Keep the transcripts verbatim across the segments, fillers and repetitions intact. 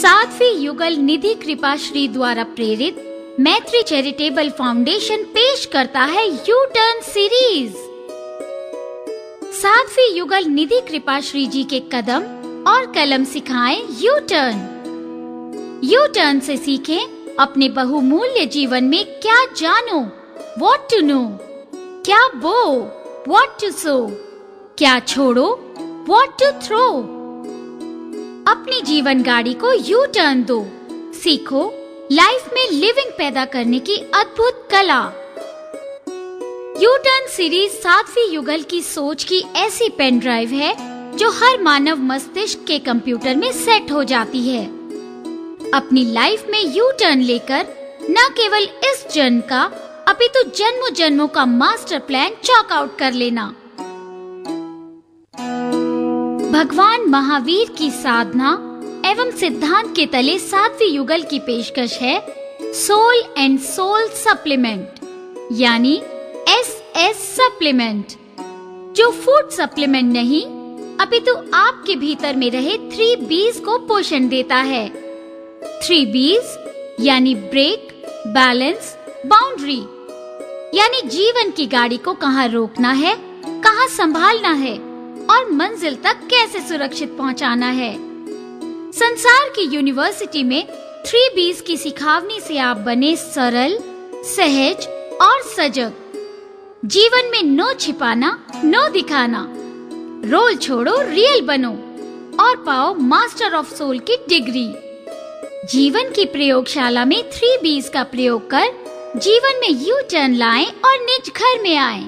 सातवीं युगल निधि कृपा श्री द्वारा प्रेरित मैत्री चैरिटेबल फाउंडेशन पेश करता है यू टर्न सीरीज। सातवीं युगल निधि कृपा श्री जी के कदम और कलम सिखाएं यू टर्न। यू टर्न से सीखें अपने बहुमूल्य जीवन में क्या जानो, व्हाट टू नो, क्या बो, व्हाट टू सो, क्या छोड़ो, व्हाट टू थ्रो। अपनी जीवन गाड़ी को यू टर्न दो, सीखो लाइफ में लिविंग पैदा करने की अद्भुत कला। यू टर्न सीरीज सातवीं युगल की सोच की ऐसी पेन ड्राइव है जो हर मानव मस्तिष्क के कंप्यूटर में सेट हो जाती है। अपनी लाइफ में यू टर्न लेकर न केवल इस जन्म का अपितु जन्मों जन्मों का मास्टर प्लान चॉक आउट कर लेना। भगवान महावीर की साधना एवं सिद्धांत के तले सातवीं युगल की पेशकश है सोल एंड सोल सप्लीमेंट, यानी एस एस सप्लीमेंट, जो फूड सप्लीमेंट नहीं अपितु आपके भीतर में रहे थ्री बीज को पोषण देता है। थ्री बीज यानी ब्रेक, बैलेंस, बाउंड्री, यानी जीवन की गाड़ी को कहाँ रोकना है, कहाँ संभालना है और मंजिल तक कैसे सुरक्षित पहुँचाना है। संसार की यूनिवर्सिटी में थ्री बीज की सिखावनी से आप बने सरल, सहज और सजग। जीवन में नो छिपाना, नो दिखाना, रोल छोड़ो, रियल बनो और पाओ मास्टर ऑफ सोल की डिग्री। जीवन की प्रयोगशाला में थ्री बीज का प्रयोग कर जीवन में यू टर्न लाएं और निज घर में आएं।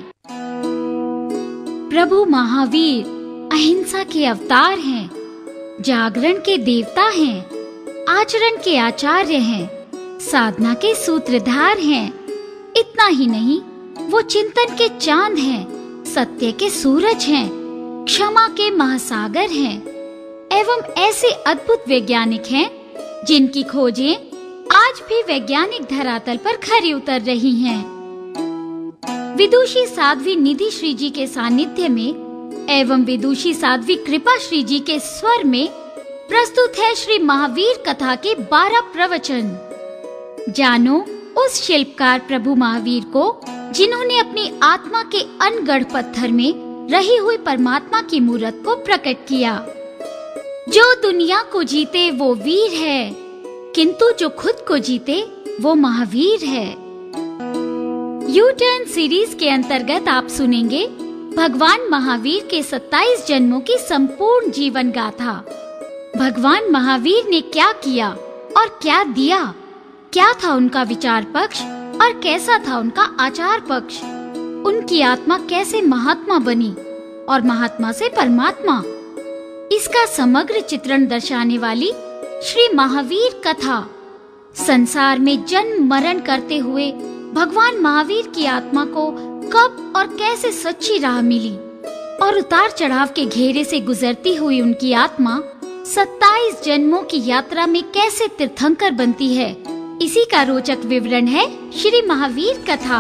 प्रभु महावीर अहिंसा के अवतार हैं, जागरण के देवता हैं, आचरण के आचार्य हैं, साधना के सूत्रधार हैं। इतना ही नहीं, वो चिंतन के चांद हैं, सत्य के सूरज हैं, क्षमा के महासागर हैं एवं ऐसे अद्भुत वैज्ञानिक हैं जिनकी खोजें आज भी वैज्ञानिक धरातल पर खरी उतर रही हैं। विदुषी साध्वी निधि श्री जी के सानिध्य में एवं विदुषी साध्वी कृपा श्री जी के स्वर में प्रस्तुत है श्री महावीर कथा के बारह प्रवचन। जानो उस शिल्पकार प्रभु महावीर को जिन्होंने अपनी आत्मा के अनगढ़ पत्थर में रही हुई परमात्मा की मूर्त को प्रकट किया। जो दुनिया को जीते वो वीर है, किंतु जो खुद को जीते वो महावीर है। यू टर्न सीरीज के अंतर्गत आप सुनेंगे भगवान महावीर के सत्ताईस जन्मों की संपूर्ण जीवन गाथा। भगवान महावीर ने क्या किया और क्या दिया, क्या था उनका विचार पक्ष और कैसा था उनका आचार पक्ष, उनकी आत्मा कैसे महात्मा बनी और महात्मा से परमात्मा, इसका समग्र चित्रण दर्शाने वाली श्री महावीर कथा। संसार में जन्म मरण करते हुए भगवान महावीर की आत्मा को कब और कैसे सच्ची राह मिली और उतार चढ़ाव के घेरे से गुजरती हुई उनकी आत्मा सत्ताईस जन्मों की यात्रा में कैसे तीर्थंकर बनती है, इसी का रोचक विवरण है श्री महावीर कथा।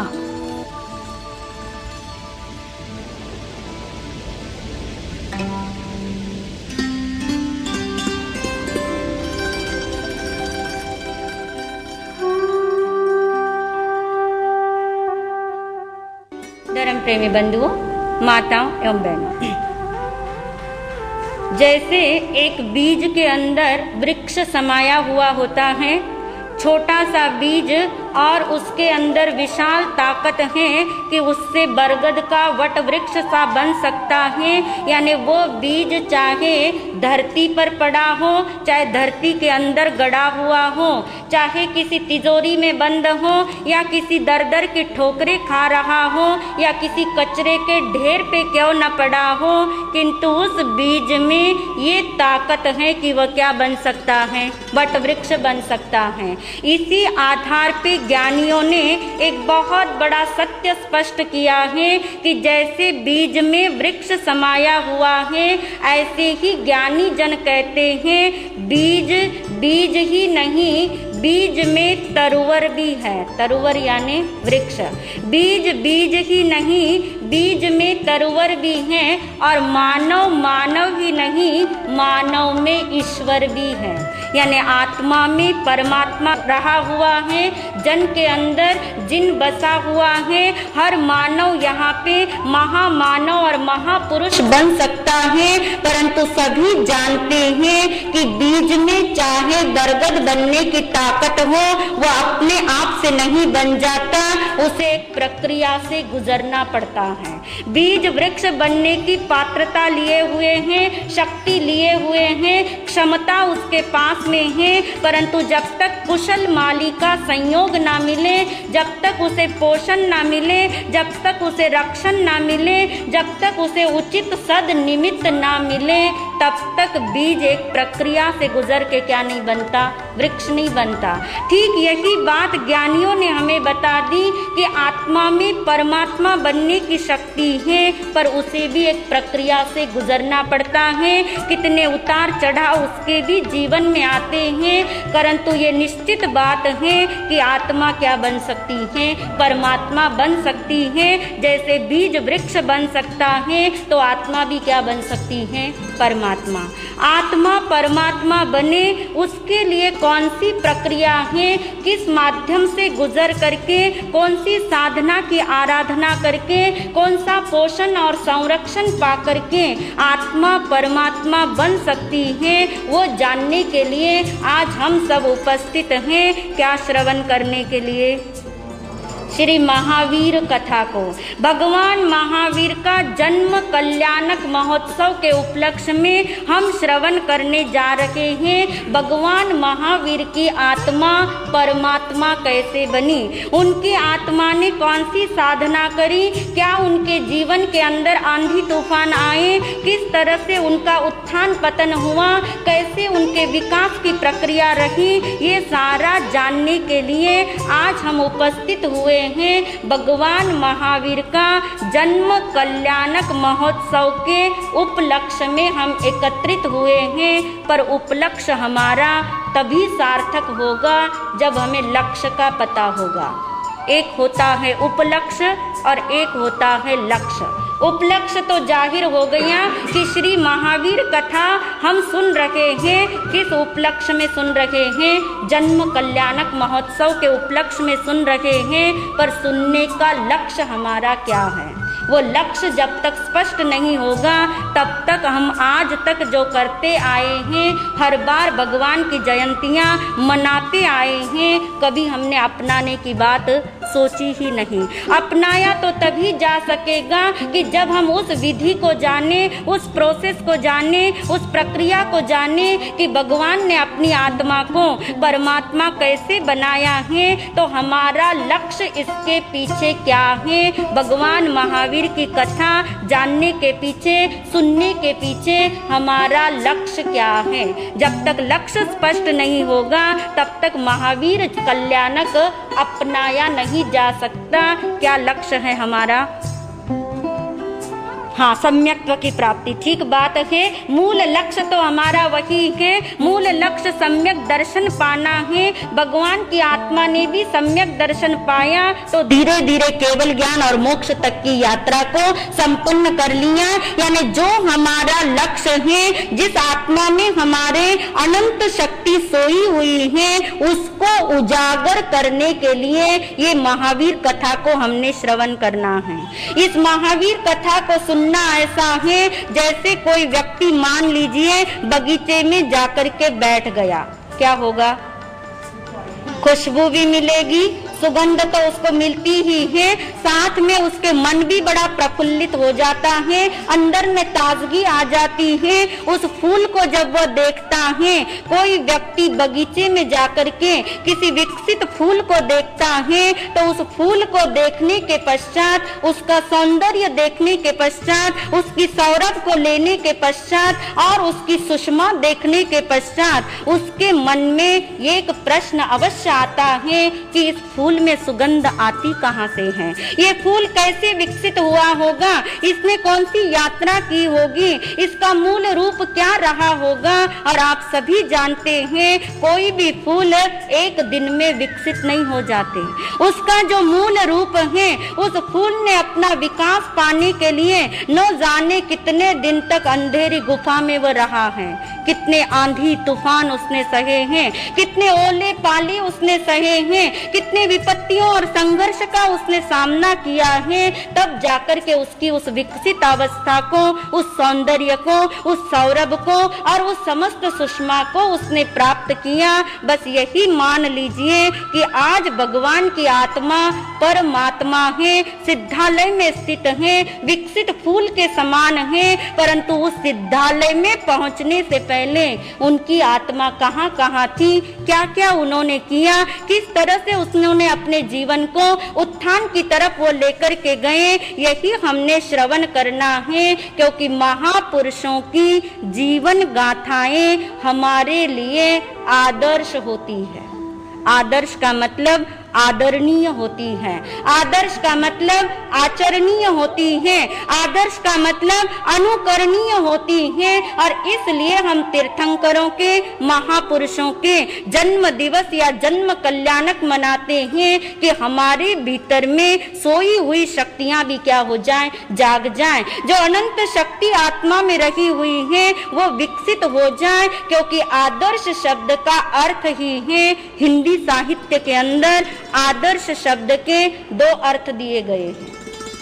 धर्म प्रेमी बंधुओं, माताओं एवं बहनों, जैसे एक बीज के अंदर वृक्ष समाया हुआ होता है, छोटा सा बीज और उसके अंदर विशाल ताकत है कि उससे बरगद का वट वृक्ष सा बन सकता है। यानी वो बीज चाहे धरती पर पड़ा हो, चाहे धरती के अंदर गड़ा हुआ हो, चाहे किसी तिजोरी में बंद हो या किसी दर दर की ठोकरें खा रहा हो या किसी कचरे के ढेर पे क्यों न पड़ा हो, किंतु उस बीज में ये ताकत है कि वह क्या बन सकता है, वट वृक्ष बन सकता है। इसी आधार पे ज्ञानियों ने एक बहुत बड़ा सत्य स्पष्ट किया है कि जैसे बीज में वृक्ष समाया हुआ है, ऐसे ही ज्ञानी जन कहते हैं बीज बीज ही नहीं, बीज में तरुवर भी है। तरुवर यानी वृक्ष। बीज बीज ही नहीं, बीज में तरुवर भी है। और मानव मानव ही नहीं, मानव में ईश्वर भी है। यानी आत्मा में परमात्मा रहा हुआ है, जन के अंदर जिन बसा हुआ है। हर मानव यहाँ पे महामानव और महापुरुष बन सकता है, परंतु सभी जानते हैं कि बीज में चाहे बरगद बनने की ताकत हो, वह अपने आप से नहीं बन जाता, उसे एक प्रक्रिया से गुजरना पड़ता है। बीज वृक्ष बनने की पात्रता लिए हुए हैं, शक्ति लिए हुए हैं, क्षमता उसके पास में है, परंतु जब तक कुशल माली का संयोग ना मिले, जब तक उसे पोषण ना मिले, जब तक उसे रक्षण ना मिले, जब तक उसे उचित सद निमित्त ना मिले, तब तक बीज एक प्रक्रिया से गुजर के क्या नहीं बनता, वृक्ष नहीं बनता। ठीक यही बात ज्ञानियों ने हमें बता दी कि आत्मा में परमात्मा बनने की शक्ति है, पर उसे भी एक प्रक्रिया से गुजरना पड़ता है। कितने उतार चढ़ाव उसके भी जीवन में आते हैं, परंतु ये निश्चित बात है कि आत्मा क्या बन सकती है, परमात्मा बन सकती है। जैसे बीज वृक्ष बन सकता है, तो आत्मा भी क्या बन सकती है, परमात्मा। आत्मा परमात्मा बने उसके लिए कौन सी प्रक्रिया है, किस माध्यम से गुजर करके, कौन सी साधना की आराधना करके, कौन सा पोषण और संरक्षण पा करके आत्मा परमात्मा बन सकती है, वो जानने के लिए आज हम सब उपस्थित हैं। क्या श्रवण करने के लिए? श्री महावीर कथा को। भगवान महावीर का जन्म कल्याणक महोत्सव के उपलक्ष्य में हम श्रवण करने जा रहे हैं। भगवान महावीर की आत्मा परमात्मा कैसे बनी, उनकी आत्मा ने कौन सी साधना करी, क्या उनके जीवन के अंदर आंधी तूफान आए, किस तरह से उनका उत्थान पतन हुआ, कैसे उनके विकास की प्रक्रिया रही, ये सारा जानने के लिए आज हम उपस्थित हुए हैं। भगवान महावीर का जन्म कल्याणक महोत्सव के उपलक्ष्य में हम एकत्रित हुए हैं, पर उपलक्ष्य हमारा तभी सार्थक होगा जब हमें लक्ष्य का पता होगा। एक होता है उपलक्ष्य और एक होता है लक्ष्य। उपलक्ष्य तो जाहिर हो गया कि श्री महावीर कथा हम सुन रहे हैं। किस उपलक्ष्य में सुन रहे हैं? जन्म कल्याणक महोत्सव के उपलक्ष्य में सुन रहे हैं, पर सुनने का लक्ष्य हमारा क्या है? वो लक्ष्य जब तक स्पष्ट नहीं होगा, तब तक हम आज तक जो करते आए हैं, हर बार भगवान की जयंतियाँ मनाते आए हैं, कभी हमने अपनाने की बात सोची ही नहीं। अपनाया तो तभी जा सकेगा कि जब हम उस विधि को जाने, उस प्रोसेस को जाने, उस प्रक्रिया को जाने कि भगवान ने अपनी आत्मा को परमात्मा कैसे बनाया है, तो हमारा लक्ष्य इसके पीछे क्या है। भगवान महावीर की कथा जानने के पीछे, सुनने के पीछे हमारा लक्ष्य क्या है। जब तक लक्ष्य स्पष्ट नहीं होगा, तब तक महावीर कल्याणक अपनाया नहीं जा सकता। क्या लक्ष्य है हमारा? हाँ, सम्यक्त्व की प्राप्ति। ठीक बात है। मूल लक्ष्य तो हमारा वही है। मूल लक्ष्य सम्यक दर्शन पाना है। भगवान की आत्मा ने भी सम्यक दर्शन पाया, तो धीरे धीरे केवल ज्ञान और मोक्ष तक की यात्रा को संपूर्ण कर लिया। यानी जो हमारा लक्ष्य है, जिस आत्मा में हमारे अनंत शक्ति सोई हुई है, उसको उजागर करने के लिए ये महावीर कथा को हमने श्रवण करना है। इस महावीर कथा को सुन ना ऐसा है जैसे कोई व्यक्ति मान लीजिए बगीचे में जाकर के बैठ गया, क्या होगा? खुशबू भी मिलेगी, सुगंध तो उसको मिलती ही है, साथ में उसके मन भी बड़ा प्रफुल्लित हो जाता है, अंदर में ताजगी आ जाती है। उस फूल को जब वह देखता है, कोई व्यक्ति बगीचे में जाकर के किसी विकसित फूल को देखता है, तो उस फूल को देखने के पश्चात, उसका सौंदर्य देखने के पश्चात, उसकी सौरभ को लेने के पश्चात और उसकी सुषमा देखने के पश्चात उसके मन में एक प्रश्न अवश्य आता है कि इस फूल फूल में सुगंध आती कहाँ से है, ये फूल कैसे विकसित हुआ होगा, इसने कौन सी यात्रा की होगी, इसका मूल रूप क्या रहा होगा। और आप सभी जानते हैं कोई भी फूल एक दिन में विकसित नहीं हो जाते, उसका जो मूल रूप है, उस फूल ने अपना विकास पाने के लिए न जाने कितने दिन तक अंधेरी गुफा में वो रहा है, कितने आंधी तूफान उसने सहे हैं, कितने ओले पाले उसने सहे हैं, कितने विपत्तियों और संघर्ष का उसने सामना किया है, तब जाकर के उसकी उस विकसित अवस्था को, उस सौंदर्य को, उस सौरभ को और उस समस्त सुषमा को उसने प्राप्त किया। बस यही मान लीजिए कि आज भगवान की आत्मा परमात्मा है, सिद्धालय में स्थित है, विकसित फूल के समान है, परंतु उस सिद्धालय में पहुंचने से पहले उनकी आत्मा कहाँ कहाँ थी, क्या क्या उन्होंने किया, किस तरह से उन्होंने अपने जीवन को उत्थान की तरफ वो लेकर के गए, यही हमने श्रवण करना है। क्योंकि महापुरुषों की जीवन गाथाएं हमारे लिए आदर्श होती है। आदर्श का मतलब आदरणीय होती है, आदर्श का मतलब आचरणीय होती है, आदर्श का मतलब अनुकरणीय होती है। और इसलिए हम तीर्थंकरों के, महापुरुषों के जन्म दिवस या जन्म कल्याणक मनाते हैं कि हमारे भीतर में सोई हुई शक्तियां भी क्या हो जाएं, जाग जाएं, जो अनंत शक्ति आत्मा में रही हुई है वो विकसित हो जाए। क्योंकि आदर्श शब्द का अर्थ ही है, हिंदी साहित्य के अंदर आदर्श शब्द के दो अर्थ दिए गए हैं।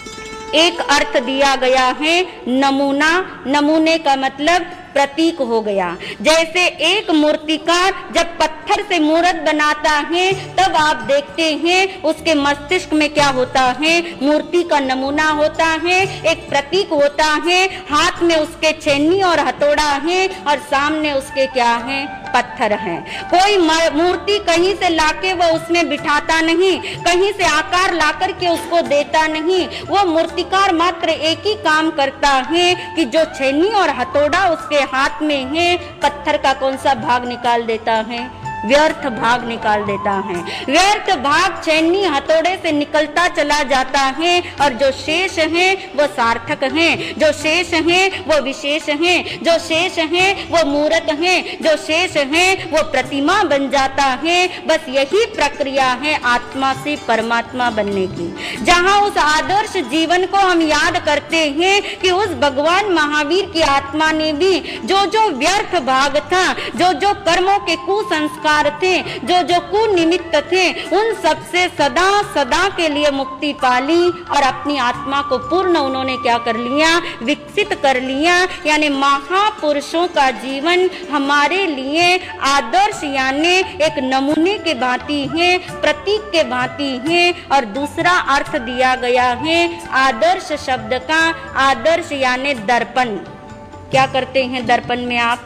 एक अर्थ दिया गया है नमूना, नमूने का मतलब प्रतीक हो गया। जैसे एक मूर्तिकार जब पत्थर से मूर्त बनाता है तब आप देखते हैं उसके मस्तिष्क में क्या होता है, मूर्ति का नमूना होता है, एक प्रतीक होता है, हाथ में उसके छेनी और हथौड़ा है और सामने उसके क्या है, पत्थर है। कोई मूर्ति कहीं से लाके वो उसमें बिठाता नहीं, कहीं से आकार लाकर के उसको देता नहीं, वो मूर्तिकार मात्र एक ही काम करता है कि जो छेनी और हथौड़ा उसके हाथ में है, पत्थर का कौन सा भाग निकाल देता है, व्यर्थ भाग निकाल देता है। व्यर्थ भाग छेनी हथौड़े से निकलता चला जाता है और जो शेष है वो सार्थक है, जो शेष है वो विशेष है, जो शेष है वो मूर्त है, जो शेष है वो प्रतिमा बन जाता है। बस यही प्रक्रिया है आत्मा से परमात्मा बनने की। जहाँ उस आदर्श जीवन को हम याद करते हैं कि उस भगवान महावीर की आत्मा ने भी जो जो व्यर्थ भाग था, जो जो कर्मों के कुसंस्कार थे, जो जो कुनिमित्त थे, उन सब से सदा सदा के लिए मुक्ति पाली और अपनी आत्मा को पूर्ण उन्होंने क्या कर लिया, विकसित कर लिया। यानी महापुरुषों का जीवन हमारे लिए आदर्श यानी एक नमूने के भांति है, प्रतीक के भांति है। और दूसरा अर्थ दिया गया है आदर्श शब्द का, आदर्श यानी दर्पण। क्या करते हैं दर्पण में आप?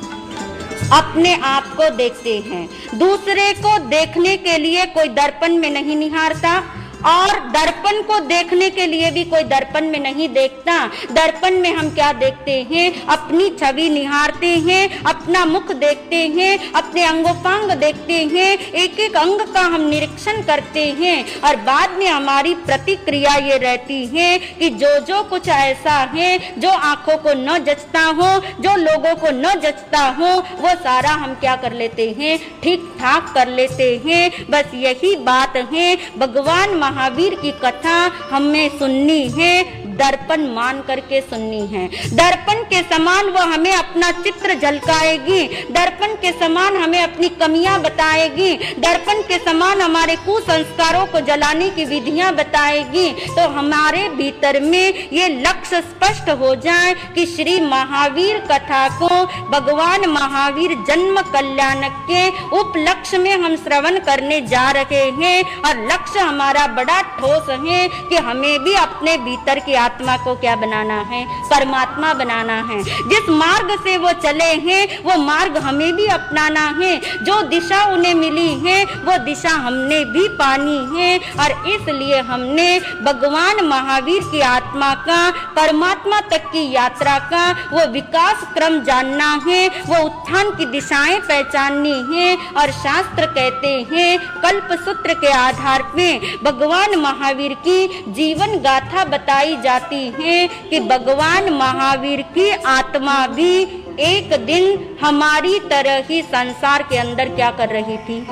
अपने आप को देखते हैं। दूसरे को देखने के लिए कोई दर्पण में नहीं निहारता और दर्पण को देखने के लिए भी कोई दर्पण में नहीं देखता। दर्पण में हम क्या देखते हैं? अपनी छवि निहारते हैं, अपना मुख देखते हैं, अपने अंगोपांग देखते हैं, एक एक अंग का हम निरीक्षण करते हैं और बाद में हमारी प्रतिक्रिया ये रहती है कि जो जो कुछ ऐसा है जो आंखों को न जचता हो, जो लोगों को न जचता हो, वो सारा हम क्या कर लेते हैं, ठीक ठाक कर लेते हैं। बस यही बात है, भगवान महावीर की कथा हमें सुननी है, दर्पण मान करके सुननी है। दर्पण के समान वो हमें अपना चित्र झलकाएगी, दर्पण के समान हमें अपनी कमियां बताएगी, दर्पण के समान हमारे कुसंस्कारों को जलाने की विधियां बताएगी। तो हमारे भीतर में ये लक्ष्य स्पष्ट हो जाए कि श्री महावीर कथा को भगवान महावीर जन्म कल्याणक के उपलक्ष्य में हम श्रवण करने जा रहे हैं। और लक्ष्य हमारा बड़ा ठोस है कि हमें भी अपने भीतर की आत्मा को क्या बनाना है? परमात्मा बनाना है। जिस मार्ग से वो चले हैं वो मार्ग हमें भी अपनाना है। जो दिशा उन्हें मिली है वो दिशा हमने भी पानी है। और इसलिए हमने भगवान महावीर की आत्मा का परमात्मा तक की यात्रा का वो विकास क्रम जानना है, वो उत्थान की दिशाएं पहचाननी है। और शास्त्र कहते हैं, कल्प सूत्र के आधार पे भगवान महावीर की जीवन गाथा बताई जाती है कि भगवान महावीर की आत्मा भी एक दिन हमारी तरह ही संसार के अंदर क्या कर रही थी?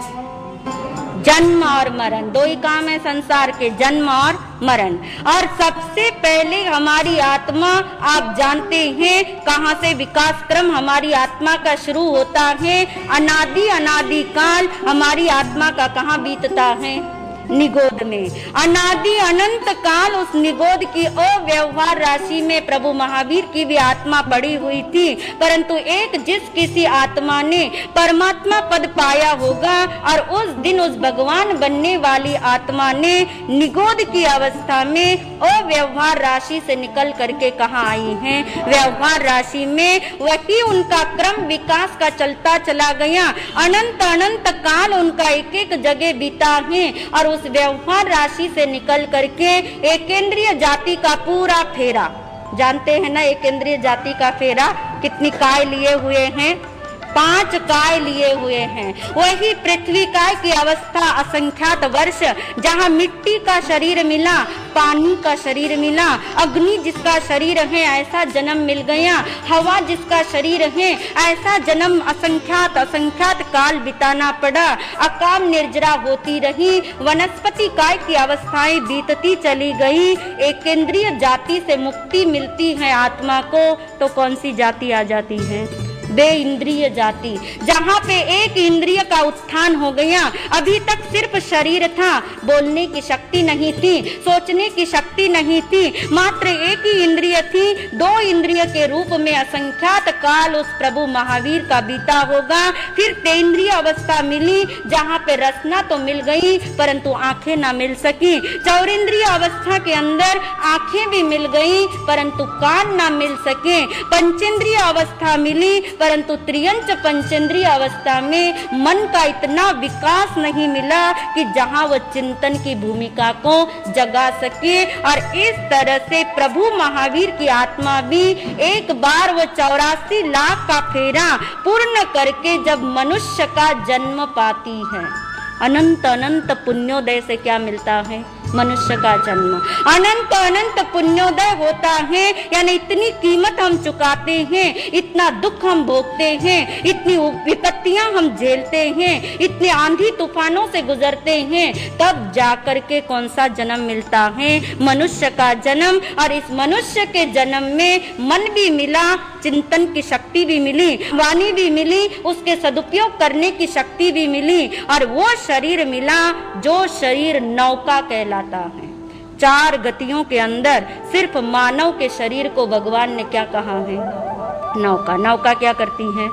जन्म और मरण, दो ही काम है संसार के, जन्म और मरण। और सबसे पहले हमारी आत्मा, आप जानते हैं कहाँ से विकास क्रम हमारी आत्मा का शुरू होता है? अनादि अनादि काल हमारी आत्मा का कहाँ बीतता है? निगोद में। अनादि अनंत काल उस निगोद की अव्यवहार राशि में प्रभु महावीर की भी आत्मा पड़ी हुई थी। परंतु एक जिस किसी आत्मा ने परमात्मा पद पाया होगा और उस दिन उस भगवान बनने वाली आत्मा ने निगोद की अवस्था में अव्यवहार राशि से निकल करके कहाँ आई हैं? व्यवहार राशि में वही उनका क्रम विकास का चलता चला गया। अनंत अनंत काल उनका एक एक जगह बीता है और उस व्यवहार राशि से निकल करके एकेंद्रीय जाति का पूरा फेरा, जानते हैं ना एकेंद्रीय जाति का फेरा कितनी काय लिए हुए हैं? पांच काय लिए हुए हैं। वही पृथ्वी काय की अवस्था असंख्यात वर्ष, जहाँ मिट्टी का शरीर मिला, पानी का शरीर मिला, अग्नि जिसका शरीर है ऐसा जन्म मिल गया, हवा जिसका शरीर है ऐसा जन्म असंख्यात असंख्यात काल बिताना पड़ा। अकाम निर्जरा होती रही, वनस्पति काय की अवस्थाएं बीतती चली गई। एक केंद्रीय जाति से मुक्ति मिलती है आत्मा को तो कौन सी जाति आ जाती है? बे इंद्रिय जाति, जहाँ पे एक इंद्रिय का उत्थान हो गया। अभी तक सिर्फ शरीर था, बोलने की शक्ति नहीं थी, सोचने की शक्ति नहीं थी, मात्र एक ही इंद्रिय थी। दो इंद्रिय के रूप में असंख्यात काल उस प्रभु महावीर का बीता होगा। फिर तेंद्रिय अवस्था मिली, जहाँ पे रसना तो मिल गई परंतु आंखें ना मिल सकी। चौरिंद्रिय अवस्था के अंदर आंखें भी मिल गई परंतु कान ना मिल सके। पंचेंद्रिय अवस्था मिली परंतु त्रियंच पंचेंद्रिय अवस्था में मन का इतना विकास नहीं मिला कि जहां वो चिंतन की भूमिका को जगा सके। और इस तरह से प्रभु महावीर की आत्मा भी एक बार वो चौरासी लाख का फेरा पूर्ण करके जब मनुष्य का जन्म पाती है, अनंत अनंत पुण्योदय से क्या मिलता है? मनुष्य का जन्म। अनंत अनंत पुण्योदय होता है, यानी इतनी कीमत हम चुकाते हैं, इतना दुख हम भोगते हैं, इतनी विपत्तियां हम झेलते हैं, इतने आंधी तूफानों से गुजरते हैं, तब जाकर के कौन सा जन्म मिलता है? मनुष्य का जन्म। और इस मनुष्य के जन्म में मन भी मिला, चिंतन की शक्ति भी मिली, वाणी भी मिली, उसके सदुपयोग करने की शक्ति भी मिली और वो शरीर मिला जो शरीर नौका कहलाता है। चार गतियों के अंदर सिर्फ मानव के शरीर को भगवान ने क्या कहा है? नौका। नौका क्या करती है?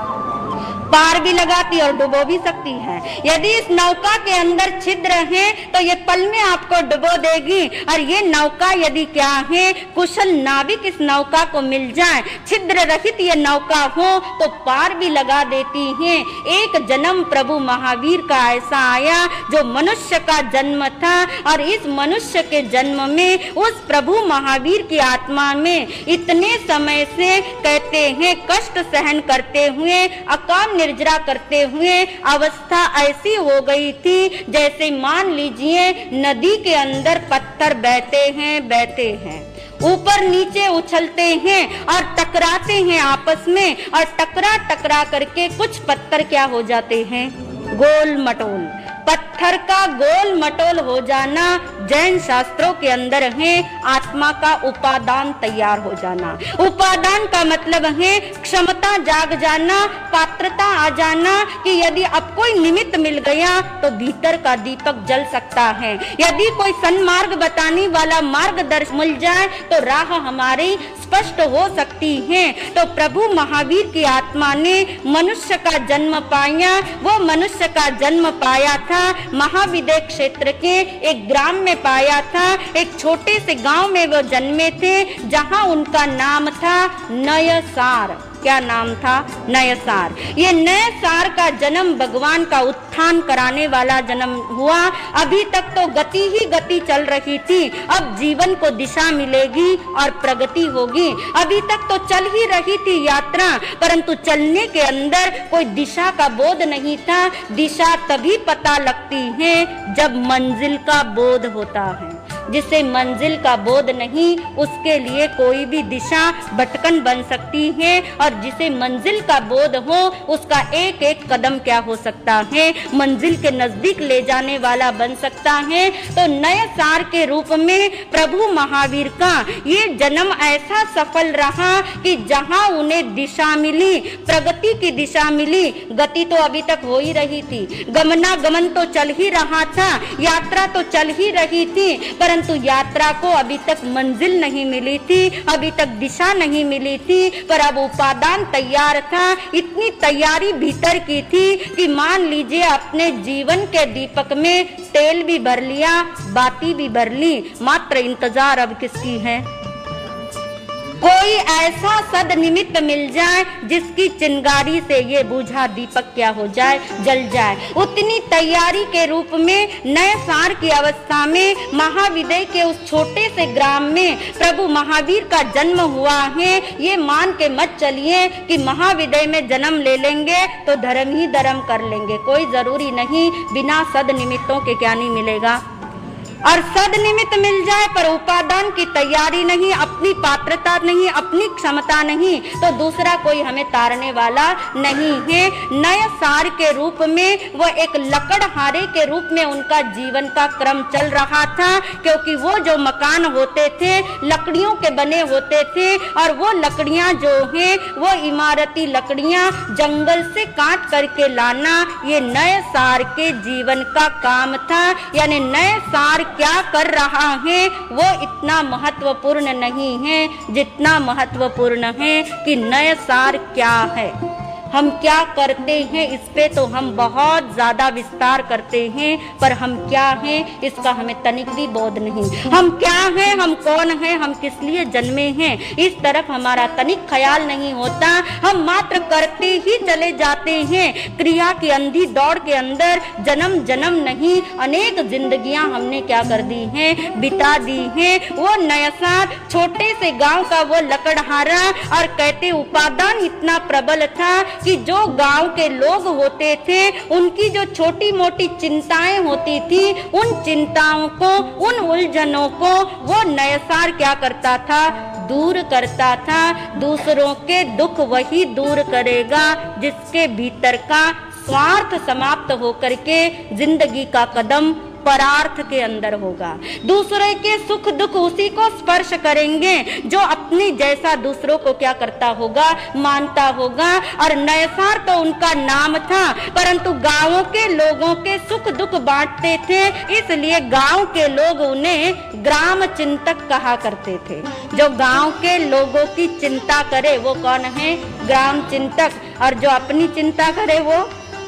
पार भी लगाती और डुबो भी सकती है। यदि इस नौका के अंदर छिद्र है तो ये पल में आपको डुबो देगी। और ये नौका यदि क्या है, कुशल नाविक इस नौका को मिल जाए, छिद्र रहित ये नौका हो तो पार भी लगा देती है। एक जन्म प्रभु महावीर का ऐसा आया जो मनुष्य का जन्म था और इस मनुष्य के जन्म में उस प्रभु महावीर की आत्मा में इतने समय से कहते हैं कष्ट सहन करते हुए, अकाम निर्जरा करते हुए अवस्था ऐसी हो गई थी जैसे मान लीजिए नदी के अंदर पत्थर बहते हैं बहते हैं ऊपर नीचे उछलते हैं और टकराते हैं आपस में, और टकरा टकरा करके कुछ पत्थर क्या हो जाते हैं? गोल मटोल। पत्थर का गोल मटोल हो जाना जैन शास्त्रों के अंदर है आत्मा का उपादान तैयार हो जाना। उपादान का मतलब है क्षमता जाग जाना, पात्रता आ जाना कि यदि अब कोई निमित्त मिल गया तो भीतर का दीपक जल सकता है। यदि कोई सन्मार्ग बताने वाला मार्गदर्शक मिल जाए तो राह हमारी स्पष्ट हो सकती है। तो प्रभु महावीर की आत्मा ने मनुष्य का जन्म पाया। वो मनुष्य का जन्म पाया था था, महाविदय क्षेत्र के एक ग्राम में पाया था। एक छोटे से गांव में वो जन्मे थे, जहां उनका नाम था नयसार। क्या नाम था? नयसार। ये नयसार का जन्म भगवान का उत्थान कराने वाला जन्म हुआ। अभी तक तो गति ही गति चल रही थी, अब जीवन को दिशा मिलेगी और प्रगति होगी। अभी तक तो चल ही रही थी यात्रा, परंतु चलने के अंदर कोई दिशा का बोध नहीं था। दिशा तभी पता लगती है जब मंजिल का बोध होता है। जिसे मंजिल का बोध नहीं, उसके लिए कोई भी दिशा भटकन बन सकती है, और जिसे मंजिल का बोध हो, उसका एक एक कदम क्या हो सकता है, मंजिल के नजदीक ले जाने वाला बन सकता है। तो नए सार के रूप में प्रभु महावीर का ये जन्म ऐसा सफल रहा कि जहां उन्हें दिशा मिली, प्रगति की दिशा मिली। गति तो अभी तक हो ही रही थी, गमनागमन तो चल ही रहा था, यात्रा तो चल ही रही थी, परंतु यात्रा को अभी तक मंजिल नहीं मिली थी, अभी तक दिशा नहीं मिली थी। पर अब उपादान तैयार था। इतनी तैयारी भीतर की थी कि मान लीजिए अपने जीवन के दीपक में तेल भी भर लिया, बाती भी भर ली, मात्र इंतजार अब किसकी है? कोई ऐसा सद निमित्त मिल जाए जिसकी चिंगारी से ये बूझा दीपक क्या हो जाए, जल जाए। उतनी तैयारी के रूप में नए सार की अवस्था में महाविदय के उस छोटे से ग्राम में प्रभु महावीर का जन्म हुआ है। ये मान के मत चलिए कि महाविदय में जन्म ले लेंगे तो धर्म ही धर्म कर लेंगे, कोई जरूरी नहीं। बिना सद निमित्तों के क्या नहीं मिलेगा, और सद निमित्त मिल जाए पर उपादान की तैयारी नहीं, अपनी पात्रता नहीं, अपनी क्षमता नहीं, तो दूसरा कोई हमें तारने वाला नहीं है। नए सार के रूप में वो एक लकड़हारे के रूप में उनका जीवन का क्रम चल रहा था, क्योंकि वो जो मकान होते थे लकड़ियों के बने होते थे, और वो लकड़ियां जो हैं वो इमारती लकड़ियां जंगल से काट करके लाना, ये नए सार के जीवन का काम था। यानी नए सार क्या कर रहा है वो इतना महत्वपूर्ण नहीं है जितना महत्वपूर्ण है कि नए सार क्या है, हम क्या करते हैं, इस पे तो हम बहुत ज्यादा विस्तार करते हैं, पर हम क्या हैं इसका हमें तनिक भी बोध नहीं। हम क्या हैं, हम कौन हैं, हम किस लिए जन्मे हैं, इस तरफ हमारा तनिक ख्याल नहीं होता। हम मात्र करते ही चले जाते हैं। क्रिया की अंधी दौड़ के अंदर जन्म जन्म नहीं, अनेक जिंदगियां हमने क्या कर दी हैं, बिता दी हैं। वो नयसार छोटे से गांव का वो लकड़हारा, और कहते उपादान इतना प्रबल था कि जो गांव के लोग होते थे उनकी जो छोटी मोटी चिंताएं होती थी, उन चिंताओं को, उन उलझनों को वो नयसार क्या करता था, दूर करता था। दूसरों के दुख वही दूर करेगा जिसके भीतर का स्वार्थ समाप्त होकर के जिंदगी का कदम परार्थ के अंदर होगा। दूसरे के सुख दुख उसी को स्पर्श करेंगे जो अपनी जैसा दूसरों को क्या करता होगा, मानता होगा। और नयसार तो उनका नाम था, परंतु गांवों के लोगों के सुख दुख बांटते थे, इसलिए गांव के लोग उन्हें ग्राम चिंतक कहा करते थे। जो गांव के लोगों की चिंता करे वो कौन है, ग्राम चिंतक। और जो अपनी चिंता करे वो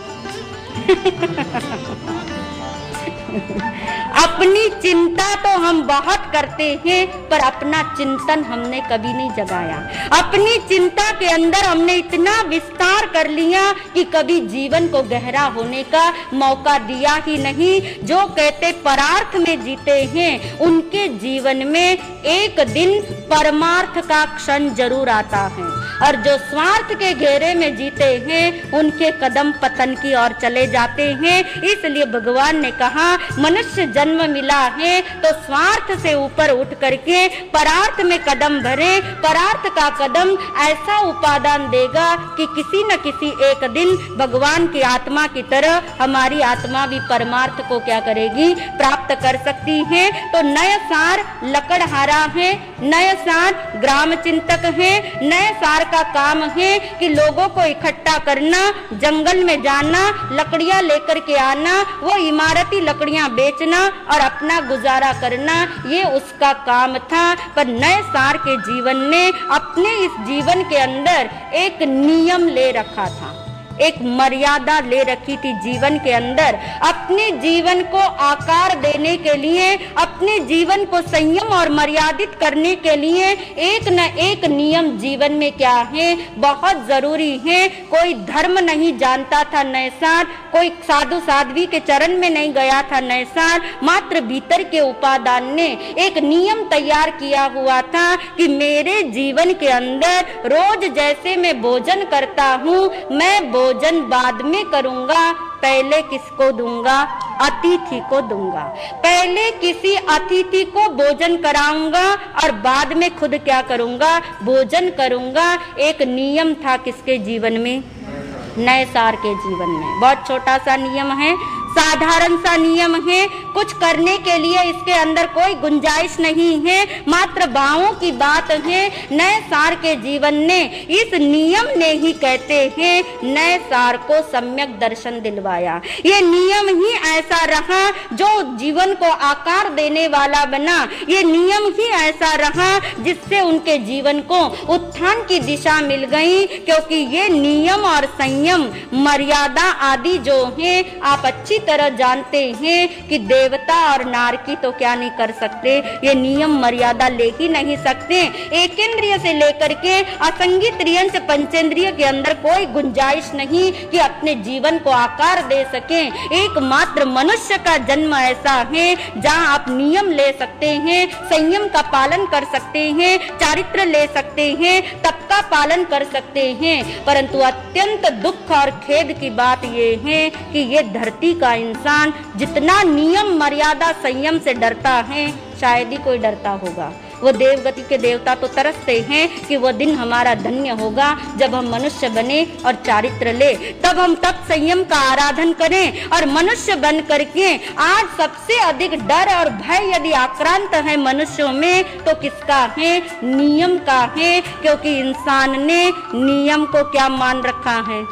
अपनी चिंता तो हम बहुत करते हैं, पर अपना चिंतन हमने कभी नहीं जगाया। अपनी चिंता के अंदर हमने इतना विस्तार कर लिया कि कभी जीवन को गहरा होने का मौका दिया ही नहीं। जो कहते परार्थ में जीते हैं, उनके जीवन में एक दिन परमार्थ का क्षण जरूर आता है, और जो स्वार्थ के घेरे में जीते हैं उनके कदम पतन की ओर चले जाते हैं। इसलिए भगवान ने कहा मनुष्य जन्म मिला है तो स्वार्थ से ऊपर उठ करके परार्थ में कदम भरे। परार्थ का कदम ऐसा उपादान देगा कि किसी न किसी एक दिन भगवान की आत्मा की तरह हमारी आत्मा भी परमार्थ को क्या करेगी, प्राप्त कर सकती है। तो नए सार लकड़हारा है, नए सार ग्राम चिंतक है। नए सार का काम है कि लोगों को इकट्ठा करना, जंगल में जाना, लकड़ियां लेकर के आना, वो इमारती लकड़ियां बेचना और अपना गुजारा करना, ये उसका काम था। पर नए सार के जीवन ने अपने इस जीवन के अंदर एक नियम ले रखा था, एक मर्यादा ले रखी थी जीवन के अंदर। अब अपने जीवन को आकार देने के लिए, अपने जीवन को संयम और मर्यादित करने के लिए एक न एक नियम जीवन में क्या है, बहुत जरूरी है। कोई धर्म नहीं जानता था नैसार, कोई साधु साध्वी के चरण में नहीं गया था नैसार, मात्र भीतर के उपादान ने एक नियम तैयार किया हुआ था कि मेरे जीवन के अंदर रोज जैसे मैं भोजन करता हूँ, मैं भोजन बाद में करूँगा, पहले किसको दूंगा? अतिथि को दूंगा। पहले किसी अतिथि को भोजन कराऊंगा और बाद में खुद क्या करूंगा? भोजन करूंगा। एक नियम था किसके जीवन में? नैसार के जीवन में। बहुत छोटा सा नियम है, साधारण सा नियम है, कुछ करने के लिए इसके अंदर कोई गुंजाइश नहीं है, मात्र भावों की बात है। नैसार के जीवन ने, इस नियम ने ही कहते हैं, नैसार को सम्यक दर्शन दिलवाया। ये नियम ही ऐसा रहा जो जीवन को आकार देने वाला बना। ये नियम ही ऐसा रहा जिससे उनके जीवन को उत्थान की दिशा मिल गई, क्योंकि ये नियम और संयम, मर्यादा आदि जो है, आप अच्छी तरह जानते हैं कि देवता और नारकी तो क्या नहीं कर सकते, ये नियम मर्यादा ले ही नहीं सकते। एक इंद्रिय से लेकर के असंगी त्रियन से पंचेंद्रिय के अंदर कोई गुंजाइश नहीं कि अपने जीवन को आकार दे सके। एकमात्र मनुष्य का जन्म ऐसा है जहाँ आप नियम ले सकते हैं, संयम का पालन कर सकते हैं, चारित्र ले सकते हैं, तप का पालन कर सकते हैं। परंतु अत्यंत दुख और खेद की बात ये है कि ये धरती का इंसान जितना नियम मर्यादा संयम से डरता है, शायद ही कोई डरता होगा। वो देवगति के देवता तो तरसते हैं कि वो दिन हमारा धन्य होगा जब हम मनुष्य बने और चारित्र ले, तब हम तप संयम का आराधन करें और मनुष्य बन करके। आज सबसे अधिक डर और भय यदि आक्रांत है मनुष्यों में तो किसका है? नियम का है, क्योंकि इंसान ने नियम को क्या मान रखा है?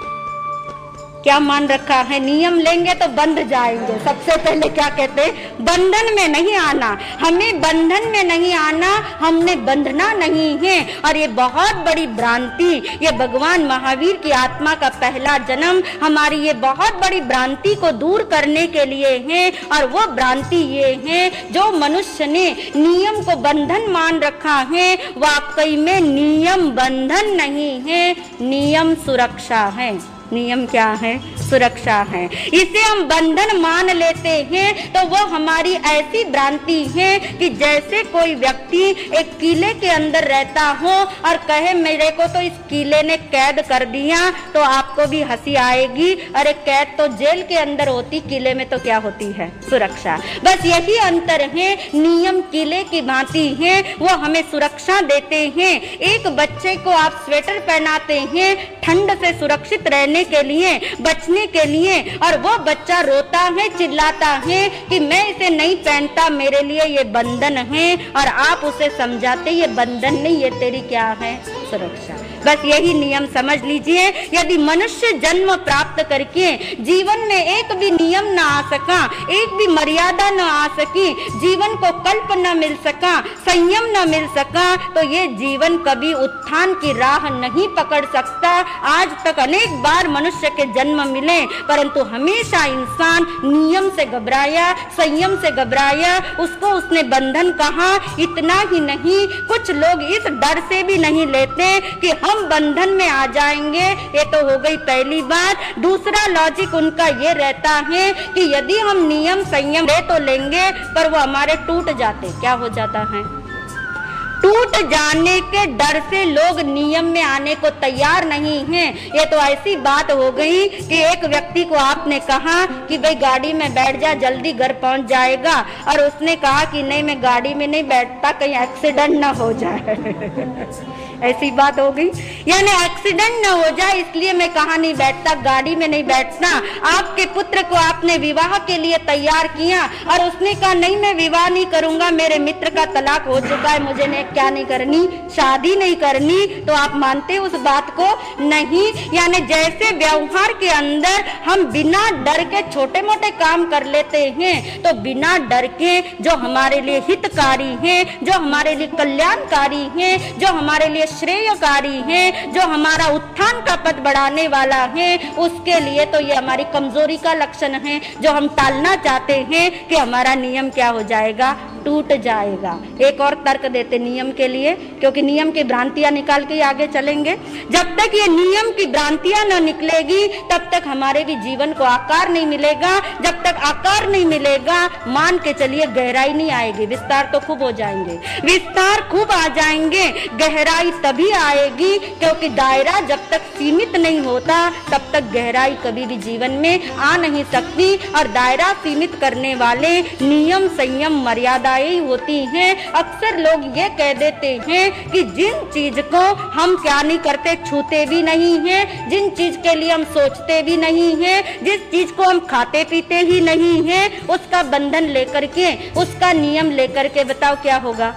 क्या मान रखा है? नियम लेंगे तो बंध जाएंगे। सबसे पहले क्या कहते हैं? बंधन में नहीं आना, हमें बंधन में नहीं आना, हमने बंधना नहीं है। और ये बहुत बड़ी भ्रांति, ये भगवान महावीर की आत्मा का पहला जन्म हमारी ये बहुत बड़ी भ्रांति को दूर करने के लिए है। और वो भ्रांति ये है, जो मनुष्य ने नियम को बंधन मान रखा है, वाकई में नियम बंधन नहीं है, नियम सुरक्षा है। नियम क्या है? सुरक्षा है। इसे हम बंधन मान लेते हैं तो वो हमारी ऐसी भ्रांति है कि जैसे कोई व्यक्ति एक किले के अंदर रहता हो और कहे मेरे को तो इस किले ने कैद कर दिया, तो आपको भी हंसी आएगी, अरे कैद तो जेल के अंदर होती, किले में तो क्या होती है? सुरक्षा। बस यही अंतर है। नियम किले की भांति है, वो हमें सुरक्षा देते हैं। एक बच्चे को आप स्वेटर पहनाते हैं ठंड से सुरक्षित रहने के लिए, बचने के लिए, और वो बच्चा रोता है, चिल्लाता है कि मैं इसे नहीं पहनता, मेरे लिए ये बंधन है, और आप उसे समझाते ये बंधन नहीं, ये तेरी क्या है? सुरक्षा। बस यही नियम समझ लीजिए। यदि मनुष्य जन्म प्राप्त करके जीवन में एक भी नियम न आ सका, एक भी मर्यादा न आ सकी, जीवन को कल्प न मिल सका, संयम न मिल सका, तो ये जीवन कभी उत्थान की राह नहीं पकड़ सकता। आज तक अनेक बार मनुष्य के जन्म मिले, परंतु हमेशा इंसान नियम से घबराया, संयम से घबराया, उसको उसने बंधन कहा। इतना ही नहीं, कुछ लोग इस डर से भी नहीं लेते कि हम बंधन में आ जाएंगे, ये तो हो गई पहली बात। दूसरा लॉजिक उनका ये रहता है कि यदि हम नियम संयम ले तो लेंगे, पर वो हमारे टूट जाते। क्या हो जाता है? टूट जाने के डर से लोग नियम में आने को तैयार नहीं हैं। ये तो ऐसी बात हो गई कि एक व्यक्ति को आपने कहा कि भाई गाड़ी में बैठ जा, जल्दी घर पहुंच जाएगा, और उसने कहा कि नहीं मैं गाड़ी में नहीं बैठता, कहीं एक्सीडेंट ना हो जाए। ऐसी बात हो गई, यानी एक्सीडेंट ना हो जाए इसलिए मैं कहाँ नहीं बैठता, गाड़ी में नहीं बैठता। आपके पुत्र को आपने विवाह के लिए तैयार किया और उसने कहा नहीं मैं विवाह नहीं करूंगा, मेरे मित्र का तलाक हो चुका है, मुझे ने क्या नहीं करनी, शादी नहीं करनी। तो आप मानते उस बात को? नहीं। यानी जैसे व्यवहार के अंदर हम बिना डर के छोटे मोटे काम कर लेते हैं, तो बिना डर के जो हमारे लिए हितकारी हैं, जो हमारे लिए कल्याणकारी हैं, जो हमारे लिए श्रेयकारी है, जो हमारा उत्थान का पद बढ़ाने वाला है, उसके लिए तो ये हमारी कमजोरी का लक्षण है, जो हम टालना चाहते हैं कि हमारा नियम क्या हो जाएगा, टूट जाएगा। एक और तर्क देते नियम के लिए, क्योंकि नियम की भ्रांतियां निकाल के आगे चलेंगे। जब तक ये नियम की भ्रांतियां न निकलेगी तब तक हमारे भी जीवन को आकार नहीं मिलेगा। जब तक आकार नहीं मिलेगा, मान के चलिए गहराई नहीं आएगी। विस्तार तो खूब हो जाएंगे, विस्तार खूब आ जाएंगे, गहराई तभी आएगी, क्योंकि दायरा जब तक सीमित नहीं होता तब तक गहराई कभी भी जीवन में आ नहीं सकती। और दायरा सीमित करने वाले नियम, संयम, मर्यादा होती हैं। अक्सर लोग ये कह देते हैं कि जिन चीज को हम क्या नहीं करते, छूते भी नहीं हैं, जिन चीज के लिए हम सोचते भी नहीं हैं, जिस चीज को हम खाते पीते ही नहीं हैं, उसका बंधन लेकर के, उसका नियम लेकर के बताओ क्या होगा।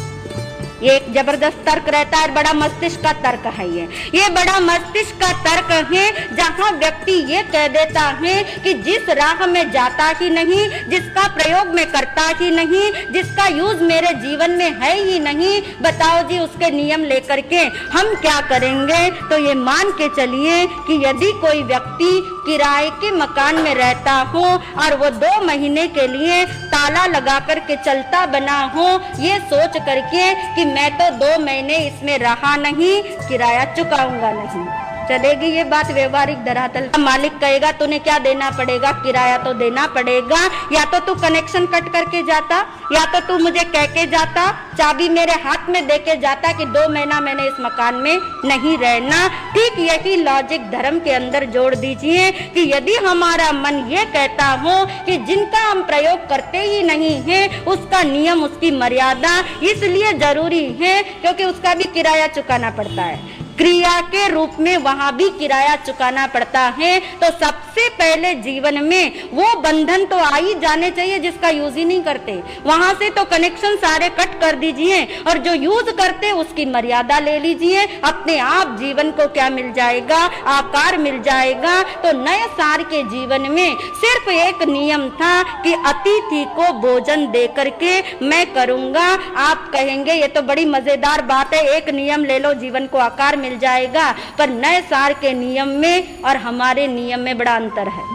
ये एक जबरदस्त तर्क रहता है, बड़ा मस्तिष्क का तर्क है ये ये बड़ा मस्तिष्क का तर्क है, जहाँ व्यक्ति ये कह देता है कि जिस राह में जाता ही नहीं, जिसका प्रयोग में करता ही नहीं, जिसका यूज मेरे जीवन में है ही नहीं, बताओ जी उसके नियम लेकर के हम क्या करेंगे। तो ये मान के चलिए कि यदि कोई व्यक्ति किराए के मकान में रहता हो और वो दो महीने के लिए ताला लगा करके चलता बना हो, ये सोच करके कि मैं तो दो महीने इसमें रहा नहीं, किराया चुकाऊंगा नहीं, चलेगी ये बात व्यवहारिक धरातल। मालिक कहेगा तूने क्या देना पड़ेगा, किराया तो देना पड़ेगा। या तो तू कनेक्शन कट करके जाता, या तो तू मुझे कह के जाता, चाबी मेरे हाथ में दे के जाता कि दो महीना मैंने इस मकान में नहीं रहना। ठीक यही लॉजिक धर्म के अंदर जोड़ दीजिए कि यदि हमारा मन ये कहता हो कि जिनका हम प्रयोग करते ही नहीं है, उसका नियम, उसकी मर्यादा इसलिए जरूरी है क्योंकि उसका भी किराया चुकाना पड़ता है, क्रिया के रूप में वहां भी किराया चुकाना पड़ता है। तो सबसे पहले जीवन में वो बंधन तो आ ही जाने चाहिए जिसका यूज ही नहीं करते, वहां से तो कनेक्शन सारे कट कर दीजिए, और जो यूज करते उसकी मर्यादा ले लीजिए। अपने आप जीवन को क्या मिल जाएगा, आकार मिल जाएगा। तो नए सार के जीवन में सिर्फ एक नियम था कि अतिथि को भोजन दे करके मैं करूंगा। आप कहेंगे ये तो बड़ी मजेदार बात है, एक नियम ले लो जीवन को आकार मिल जाएगा, पर नए सार के नियम में और हमारे नियम में बड़ा अंतर है।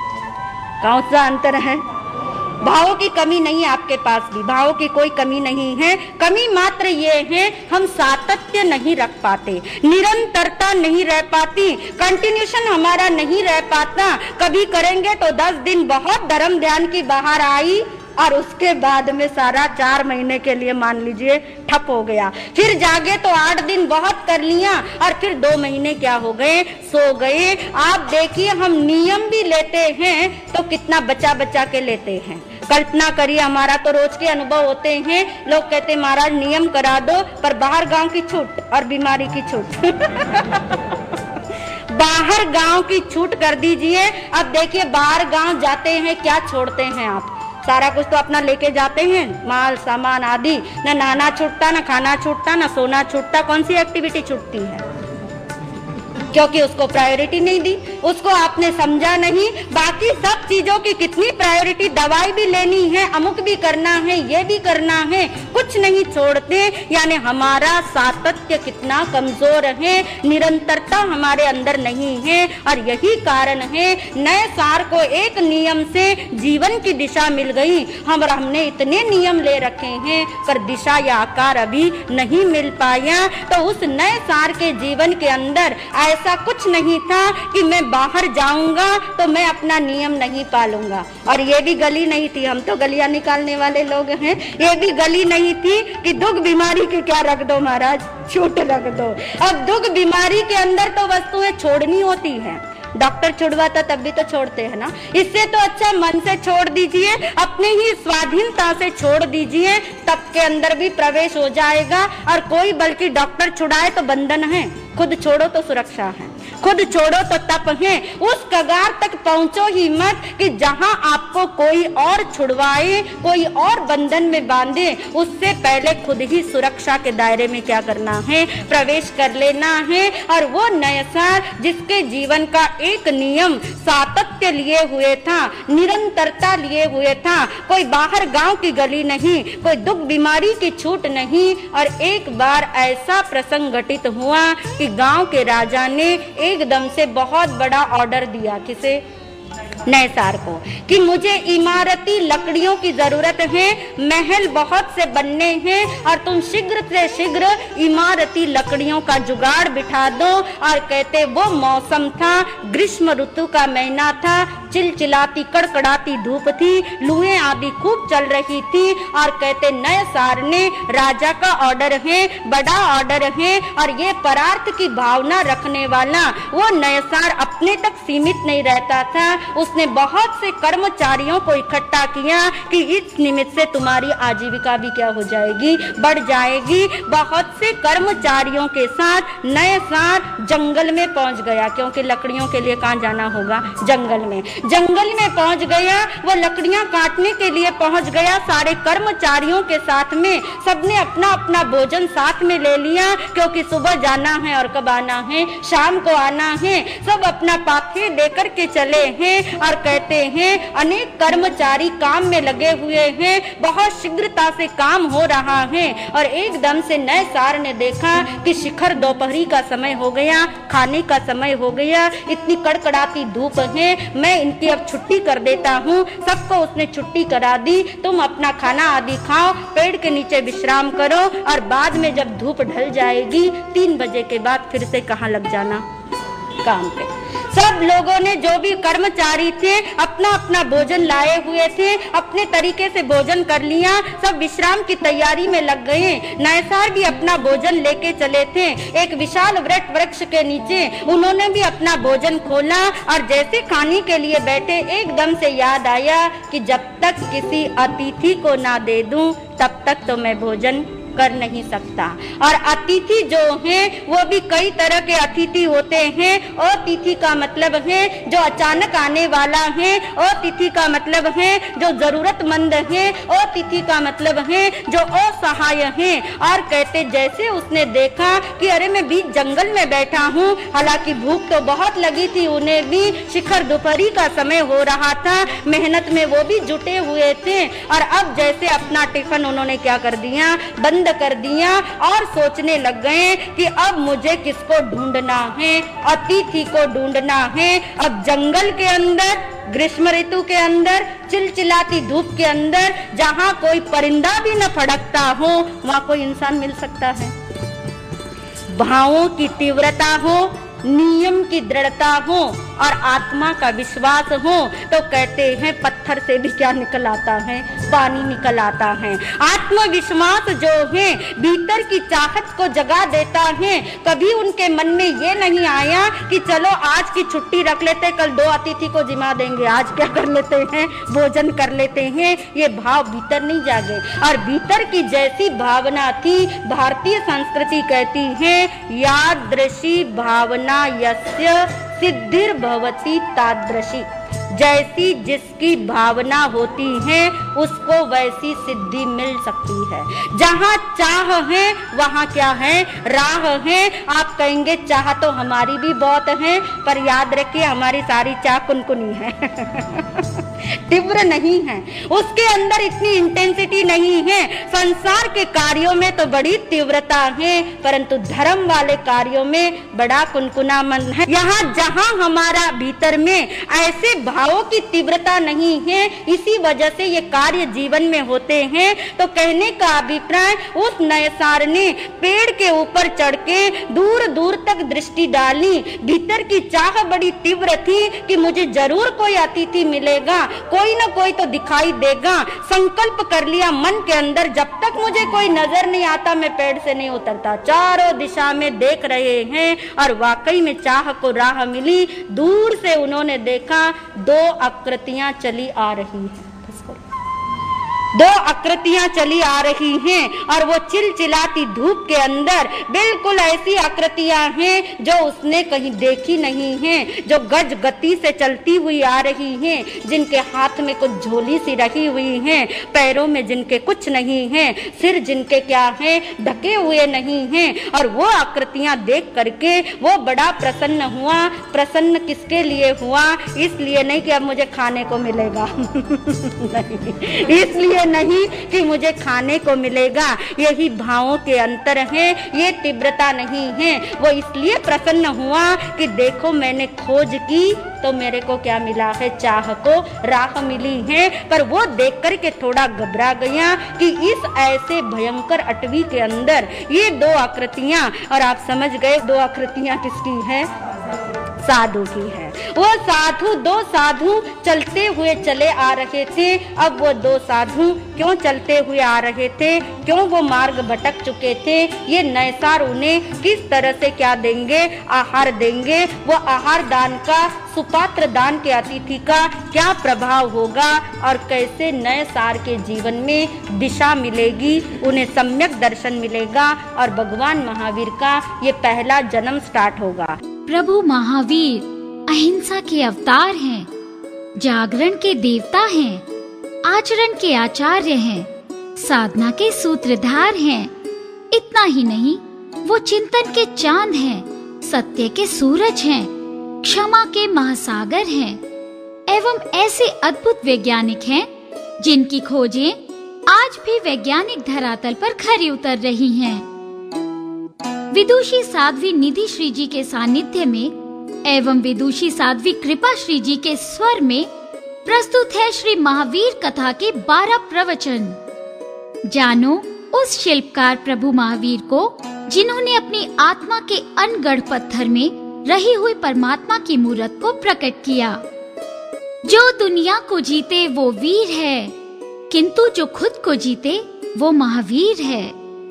कौन सा अंतर है? भावों की कमी नहीं है आपके पास भी, भावों की कोई कमी नहीं है। कमी मात्र ये है हम सातत्य नहीं रख पाते, निरंतरता नहीं रह पाती, कंटिन्यूशन हमारा नहीं रह पाता। कभी करेंगे तो दस दिन बहुत धर्म ध्यान की बाहर आई और उसके बाद में सारा चार महीने के लिए मान लीजिए ठप हो गया। फिर जागे तो आठ दिन बहुत कर लिया और फिर दो महीने क्या हो गए, सो गए। आप देखिए हम नियम भी लेते हैं तो कितना बचा बचा के लेते हैं। कल्पना करिए, हमारा तो रोज के अनुभव होते हैं, लोग कहते महाराज नियम करा दो पर बाहर गांव की छूट और बीमारी की छूट बाहर गांव की छूट कर दीजिए। अब देखिए बाहर गांव जाते हैं, क्या छोड़ते हैं आप? सारा कुछ तो अपना लेके जाते हैं, माल सामान आदि। न नहाना छूटता, न खाना छूटता, न सोना छूटता। कौन सी एक्टिविटी छूटती है? क्योंकि उसको प्रायोरिटी नहीं दी, उसको आपने समझा नहीं। बाकी सब चीजों की कितनी प्रायोरिटी, दवाई भी लेनी है, अमुक भी करना है, ये भी करना है, कुछ नहीं छोड़ते। यानी हमारा सातत्य कितना कमजोर है, निरंतरता हमारे अंदर नहीं है। और यही कारण है नए सार को एक नियम से जीवन की दिशा मिल गई। हम हमने इतने नियम ले रखे हैं पर दिशा या आकार अभी नहीं मिल पाया। तो उस नए सार के जीवन के अंदर ऐसा कुछ नहीं था कि मैं बाहर जाऊंगा तो मैं अपना नियम नहीं पालूंगा। और ये भी गली नहीं थी, हम तो गलियां निकालने वाले लोग हैं, ये भी गली नहीं थी कि दुख बीमारी के क्या रख दो महाराज, छूट रख दो। अब दुख बीमारी के अंदर तो वस्तुएं छोड़नी होती है, डॉक्टर छुड़वाता तब भी तो छोड़ते हैं ना। इससे तो अच्छा मन से छोड़ दीजिए, अपने ही स्वाधीनता से छोड़ दीजिए, तब के अंदर भी प्रवेश हो जाएगा। और कोई बल्कि डॉक्टर छुड़ाए तो बंधन है, खुद छोड़ो तो सुरक्षा है, खुद छोड़ो तो तप है। उस कगार तक पहुंचो ही मत कि जहां आपको कोई और छुड़वाए, कोई और बंधन में बांधे, उससे पहले खुद ही सुरक्षा के दायरे में क्या करना है, प्रवेश कर लेना है। और वो नयसार जिसके जीवन का एक नियम सातत्य लिए हुए था, निरंतरता लिए हुए था, कोई बाहर गांव की गली नहीं, कोई दुख बीमारी की छूट नहीं। और एक बार ऐसा प्रसंग घटित हुआ कि गांव के राजा ने एकदम से बहुत बड़ा ऑर्डर दिया, किसे, नयसार को, कि मुझे इमारती लकड़ियों की जरूरत है, महल बहुत से बनने हैं और तुम शीघ्र से शीघ्र इमारती लकड़ियों का जुगाड़ बिठा दो। और कहते वो मौसम था, ग्रीष्म ऋतु का महीना था, चिलचिलाती कड़कड़ाती धूप थी, लुएं आदि खूब चल रही थी। और कहते नयसार ने, राजा का ऑर्डर है, बड़ा ऑर्डर है, और ये परार्थ की भावना रखने वाला वो नयसार अपने तक सीमित नहीं रहता था। उसने बहुत से कर्मचारियों को इकट्ठा किया कि इस निमित्त से तुम्हारी आजीविका भी क्या हो जाएगी, बढ़ जाएगी। बहुत से कर्मचारियों के साथ नयसार जंगल में पहुंच गया, क्योंकि लकड़ियों के लिए कहाँ जाना होगा, जंगल में। जंगल में पहुंच गया, वो लकड़ियां काटने के लिए पहुंच गया सारे कर्मचारियों के साथ में। सबने अपना अपना भोजन साथ में ले लिया, क्योंकि सुबह जाना है और कब आना है, शाम को आना है। सब अपना पाथे लेकर के चले हैं। और कहते हैं अनेक कर्मचारी काम में लगे हुए हैं, बहुत शीघ्रता से काम हो रहा है। और एकदम से नयसार ने देखा कि शिखर दोपहरी का समय हो गया, खाने का समय हो गया, इतनी कड़कड़ाती धूप है, मैं इनकी अब छुट्टी कर देता हूँ। सबको उसने छुट्टी करा दी, तुम अपना खाना आदि खाओ, पेड़ के नीचे विश्राम करो, और बाद में जब धूप ढल जाएगी तीन बजे के बाद फिर से कहाँ लग जाना, काम पे। सब लोगों ने, जो भी कर्मचारी थे, अपना अपना भोजन लाए हुए थे, अपने तरीके से भोजन कर लिया, सब विश्राम की तैयारी में लग गए। नयसार भी अपना भोजन लेके चले थे, एक विशाल वृक्ष वृक्ष के नीचे उन्होंने भी अपना भोजन खोला। और जैसे खाने के लिए बैठे, एकदम से याद आया कि जब तक किसी अतिथि को ना दे दूं तब तक तो मैं भोजन कर नहीं सकता। और अतिथि जो हैं वो भी कई तरह के अतिथि होते हैं। अतिथि का मतलब है जो अचानक आने वाला है, अतिथि का मतलब है जो जरूरतमंद है, अतिथि का मतलब है जो असहाय है। और कहते जैसे उसने देखा कि अरे मैं बीच जंगल में बैठा हूँ, हालांकि भूख तो बहुत लगी थी उन्हें भी, शिखर दोपहरी का समय हो रहा था, मेहनत में वो भी जुटे हुए थे। और अब जैसे अपना टिफिन उन्होंने क्या कर दिया, बंद कर दिया, और सोचने लग गए कि अब मुझे किसको ढूंढना है, अतिथि को ढूंढना है। अब जंगल के अंदर, ग्रीष्म ऋतु के अंदर, चिलचिलाती धूप के अंदर, जहाँ कोई परिंदा भी न फड़कता हो, वहाँ कोई इंसान मिल सकता है। भावों की तीव्रता हो, नियम की दृढ़ता हो और आत्मा का विश्वास हो, तो कहते हैं पत्थर से भी क्या निकल आता है, पानी निकल आता है। आत्मविश्वास जो है भीतर की चाहत को जगा देता है। कभी उनके मन में ये नहीं आया कि चलो आज की छुट्टी रख लेते, कल दो अतिथि को जिमा देंगे, आज क्या कर लेते हैं, भोजन कर लेते हैं। ये भाव भीतर नहीं जागे। और भीतर की जैसी भावना थी, भारतीय संस्कृति कहती है यादृशी भावना यस्य सिद्धिर्भवति तादृशी। जैसी जिसकी भावना होती है उसको वैसी सिद्धि मिल सकती है। जहाँ चाह है वहाँ क्या है, राह है। आप कहेंगे चाह तो हमारी भी बहुत है, पर याद रखिए हमारी सारी चाह कुनकुनी है तीव्र नहीं है, उसके अंदर इतनी इंटेंसिटी नहीं है। संसार के कार्यों में तो बड़ी तीव्रता है, परंतु धर्म वाले कार्यों में बड़ा कुनकुना मन है। यहाँ जहाँ हमारा भीतर में ऐसे भावों की तीव्रता नहीं है, इसी वजह से ये कार्य जीवन में होते हैं। तो कहने का अभिप्राय, उस नयसार ने पेड़ के ऊपर चढ़ के दूर दूर तक दृष्टि डाली। भीतर की चाह बड़ी तीव्र थी कि मुझे जरूर कोई अतिथि मिलेगा, कोई ना कोई तो दिखाई देगा। संकल्प कर लिया मन के अंदर, जब तक मुझे कोई नजर नहीं आता मैं पेड़ से नहीं उतरता। चारों दिशा में देख रहे हैं और वाकई में चाह को राह मिली। दूर से उन्होंने देखा दो आकृतियां चली आ रही हैं। दो आकृतियां चली आ रही हैं और वो चिलचिलाती धूप के अंदर बिल्कुल ऐसी आकृतियां हैं जो उसने कहीं देखी नहीं हैं, जो गज गति से चलती हुई आ रही हैं, जिनके हाथ में कुछ झोली सी रखी हुई हैं, पैरों में जिनके कुछ नहीं है, सिर जिनके क्या है ढके हुए नहीं हैं। और वो आकृतियां देख करके वो बड़ा प्रसन्न हुआ। प्रसन्न किसके लिए हुआ? इसलिए नहीं कि अब मुझे खाने को मिलेगा नहीं, इसलिए नहीं कि मुझे खाने को मिलेगा। यही भावों के अंतर हैं, ये तीव्रता नहीं है। वो इसलिए प्रसन्न हुआ कि देखो मैंने खोज की तो मेरे को क्या मिला है, चाह को राह मिली है। पर वो देख कर के थोड़ा घबरा गया कि इस ऐसे भयंकर अटवी के अंदर ये दो आकृतियां, और आप समझ गए दो आकृतियां किसकी है? साधु की है। वो साधु, दो साधु चलते हुए चले आ रहे थे। अब वो दो साधु क्यों चलते हुए आ रहे थे, क्यों वो मार्ग भटक चुके थे, ये नैसार उन्हें किस तरह से क्या देंगे, आहार देंगे। वो आहार दान का, सुपात्र दान के अतिथि का क्या प्रभाव होगा और कैसे नए सार के जीवन में दिशा मिलेगी, उन्हें सम्यक दर्शन मिलेगा और भगवान महावीर का ये पहला जन्म स्टार्ट होगा। प्रभु महावीर अहिंसा के अवतार हैं, जागरण के देवता हैं, आचरण के आचार्य हैं, साधना के सूत्रधार हैं। इतना ही नहीं, वो चिंतन के चांद हैं, सत्य के सूरज हैं, क्षमा के महासागर हैं, एवं ऐसे अद्भुत वैज्ञानिक हैं जिनकी खोजें आज भी वैज्ञानिक धरातल पर खरी उतर रही हैं। विदुषी साध्वी निधि श्री जी के सानिध्य में एवं विदुषी साध्वी कृपा श्री जी के स्वर में प्रस्तुत है श्री महावीर कथा के बारह प्रवचन। जानो उस शिल्पकार प्रभु महावीर को जिन्होंने अपनी आत्मा के अनगढ़ पत्थर में रही हुई परमात्मा की मूर्त को प्रकट किया। जो दुनिया को जीते वो वीर है, किंतु जो खुद को जीते वो महावीर है।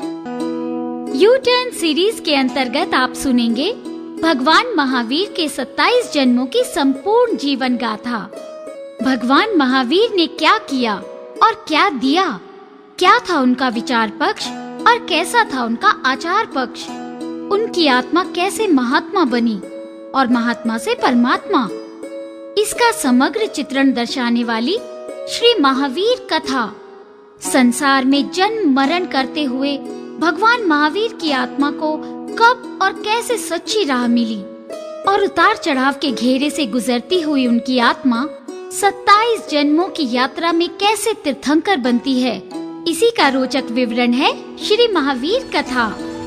यू टर्न सीरीज के अंतर्गत आप सुनेंगे भगवान महावीर के सत्ताईस जन्मों की संपूर्ण जीवन गाथा। भगवान महावीर ने क्या किया और क्या दिया, क्या था उनका विचार पक्ष और कैसा था उनका आचार पक्ष, उनकी आत्मा कैसे महात्मा बनी और महात्मा से परमात्मा, इसका समग्र चित्रण दर्शाने वाली श्री महावीर कथा। संसार में जन्म मरण करते हुए भगवान महावीर की आत्मा को कब और कैसे सच्ची राह मिली और उतार चढ़ाव के घेरे से गुजरती हुई उनकी आत्मा सत्ताईस जन्मों की यात्रा में कैसे तीर्थंकर बनती है, इसी का रोचक विवरण है श्री महावीर कथा।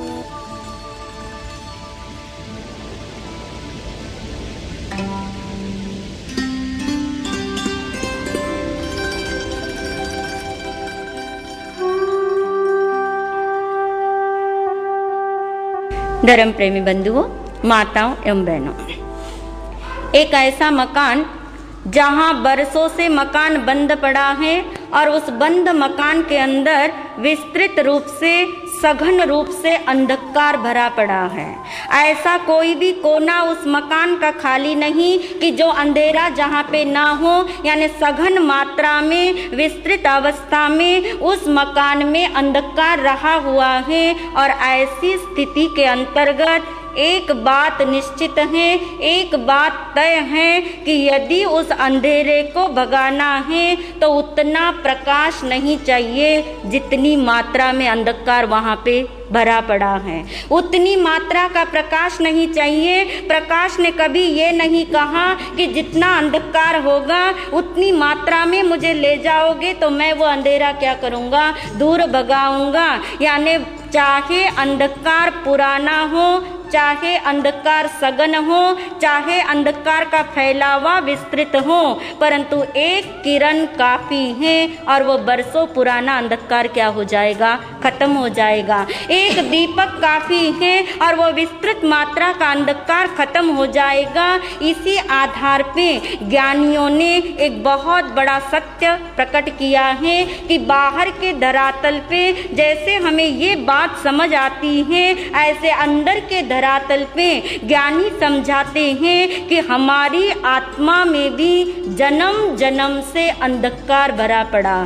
धर्म प्रेमी बंधुओं, माताओं एवं बहनों, एक ऐसा मकान जहां बरसों से मकान बंद पड़ा है और उस बंद मकान के अंदर विस्तृत रूप से, सघन रूप से अंधकार भरा पड़ा है। ऐसा कोई भी कोना उस मकान का खाली नहीं कि जो अंधेरा जहाँ पे ना हो, यानी सघन मात्रा में, विस्तृत अवस्था में उस मकान में अंधकार रहा हुआ है। और ऐसी स्थिति के अंतर्गत एक बात निश्चित है, एक बात तय है कि यदि उस अंधेरे को भगाना है तो उतना प्रकाश नहीं चाहिए जितनी मात्रा में अंधकार वहाँ पे भरा पड़ा है, उतनी मात्रा का प्रकाश नहीं चाहिए। प्रकाश ने कभी ये नहीं कहा कि जितना अंधकार होगा उतनी मात्रा में मुझे ले जाओगे तो मैं वो अंधेरा क्या करूँगा, दूर भगाऊंगा। यानी चाहे अंधकार पुराना हो, चाहे अंधकार सघन हो, चाहे अंधकार का फैलावा विस्तृत हो, परंतु एक किरण काफी है और वो बरसों पुराना अंधकार क्या हो जाएगा, खत्म हो जाएगा। एक दीपक काफी है और वो विस्तृत मात्रा का अंधकार खत्म हो जाएगा। इसी आधार पे ज्ञानियों ने एक बहुत बड़ा सत्य प्रकट किया है कि बाहर के धरातल पे जैसे हमें ये बात समझ आती है, ऐसे अंदर के धरातल पे ज्ञानी समझाते हैं कि हमारी आत्मा में भी जन्म जन्म से अंधकार भरा पड़ा है।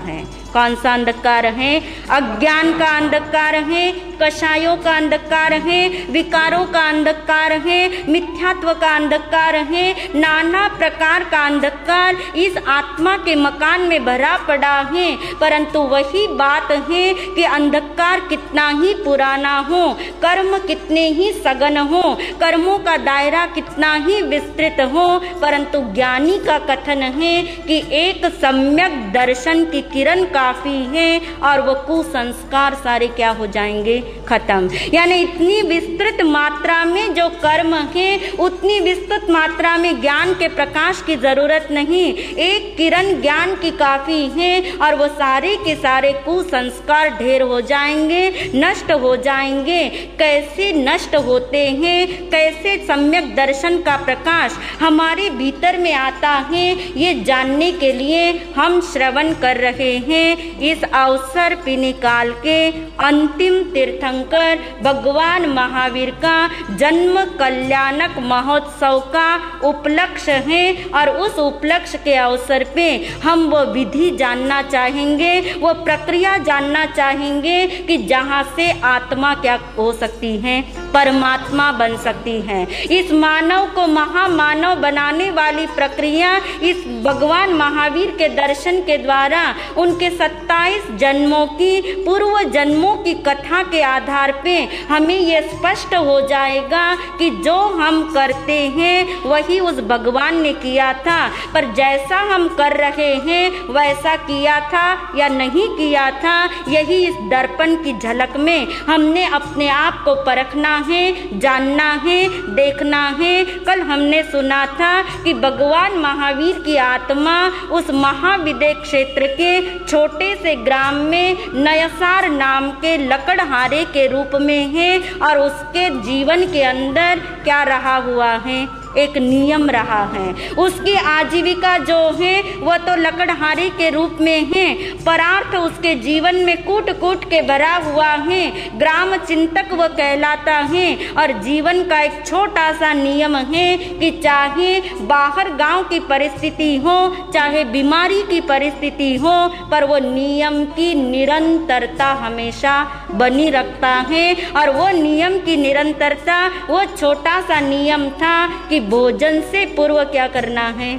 कौन सा अंधकार है? अज्ञान का अंधकार है, कषायों का अंधकार है, विकारों का अंधकार है, मिथ्यात्व का अंधकार है, नाना प्रकार का अंधकार इस आत्मा के मकान में भरा पड़ा है। परंतु वही बात है कि अंधकार कितना ही पुराना हो, कर्म कितने ही सघन हो, कर्मों का दायरा कितना ही विस्तृत हो, परंतु ज्ञानी का कथन है कि एक सम्यक दर्शन की किरण काफी है और वो कुसंस्कार सारे क्या हो जाएंगे? खत्म। यानी इतनी विस्तृत मात्रा में जो कर्म है उतनी विस्तृत मात्रा में ज्ञान के प्रकाश की जरूरत नहीं, एक किरण ज्ञान की काफी है और वो सारे के सारे कुसंस्कार ढेर हो जाएंगे, नष्ट हो जाएंगे। कैसे नष्ट होते हैं, कैसे सम्यक दर्शन का प्रकाश हमारे भीतर में आता है, ये जानने के लिए हम श्रवण कर रहे हैं। इस अवसर पे निकाल के अंतिम तीर्थंकर भगवान महावीर का जन्म कल्याणक महोत्सव का उपलक्ष्य है और उस उपलक्ष्य के अवसर पे हम वो विधि जानना चाहेंगे, वो प्रक्रिया जानना चाहेंगे कि जहाँ से आत्मा क्या हो सकती है, परमात्मा बन सकती है। इस मानव को महामानव बनाने वाली प्रक्रिया इस भगवान महावीर के दर्शन के द्वारा उनके सत्ताईस जन्मों की पूर्व जन्मों की कथा के आधार पे हमें ये स्पष्ट हो जाएगा कि जो हम करते हैं वही उस भगवान ने किया था, पर जैसा हम कर रहे हैं वैसा किया था या नहीं किया था, यही इस दर्पण की झलक में हमने अपने आप को परखना है, जानना है, देखना है। कल हमने सुना था कि भगवान महावीर की आत्मा उस महाविदय क्षेत्र के छोटे से ग्राम में नयसार नाम के लकड़हारे के रूप में है और उसके जीवन के अंदर क्या रहा हुआ है? एक नियम रहा है। उसकी आजीविका जो है वह तो लकड़हारे के रूप में है, परार्थ उसके जीवन में कूट कूट के भरा हुआ है, ग्राम चिंतक वह कहलाता है और जीवन का एक छोटा सा नियम है कि चाहे बाहर गांव की परिस्थिति हो, चाहे बीमारी की परिस्थिति हो, पर वो नियम की निरंतरता हमेशा बनी रखता है। और वो नियम की निरंतरता वो छोटा सा नियम था कि भोजन से पूर्व क्या करना है?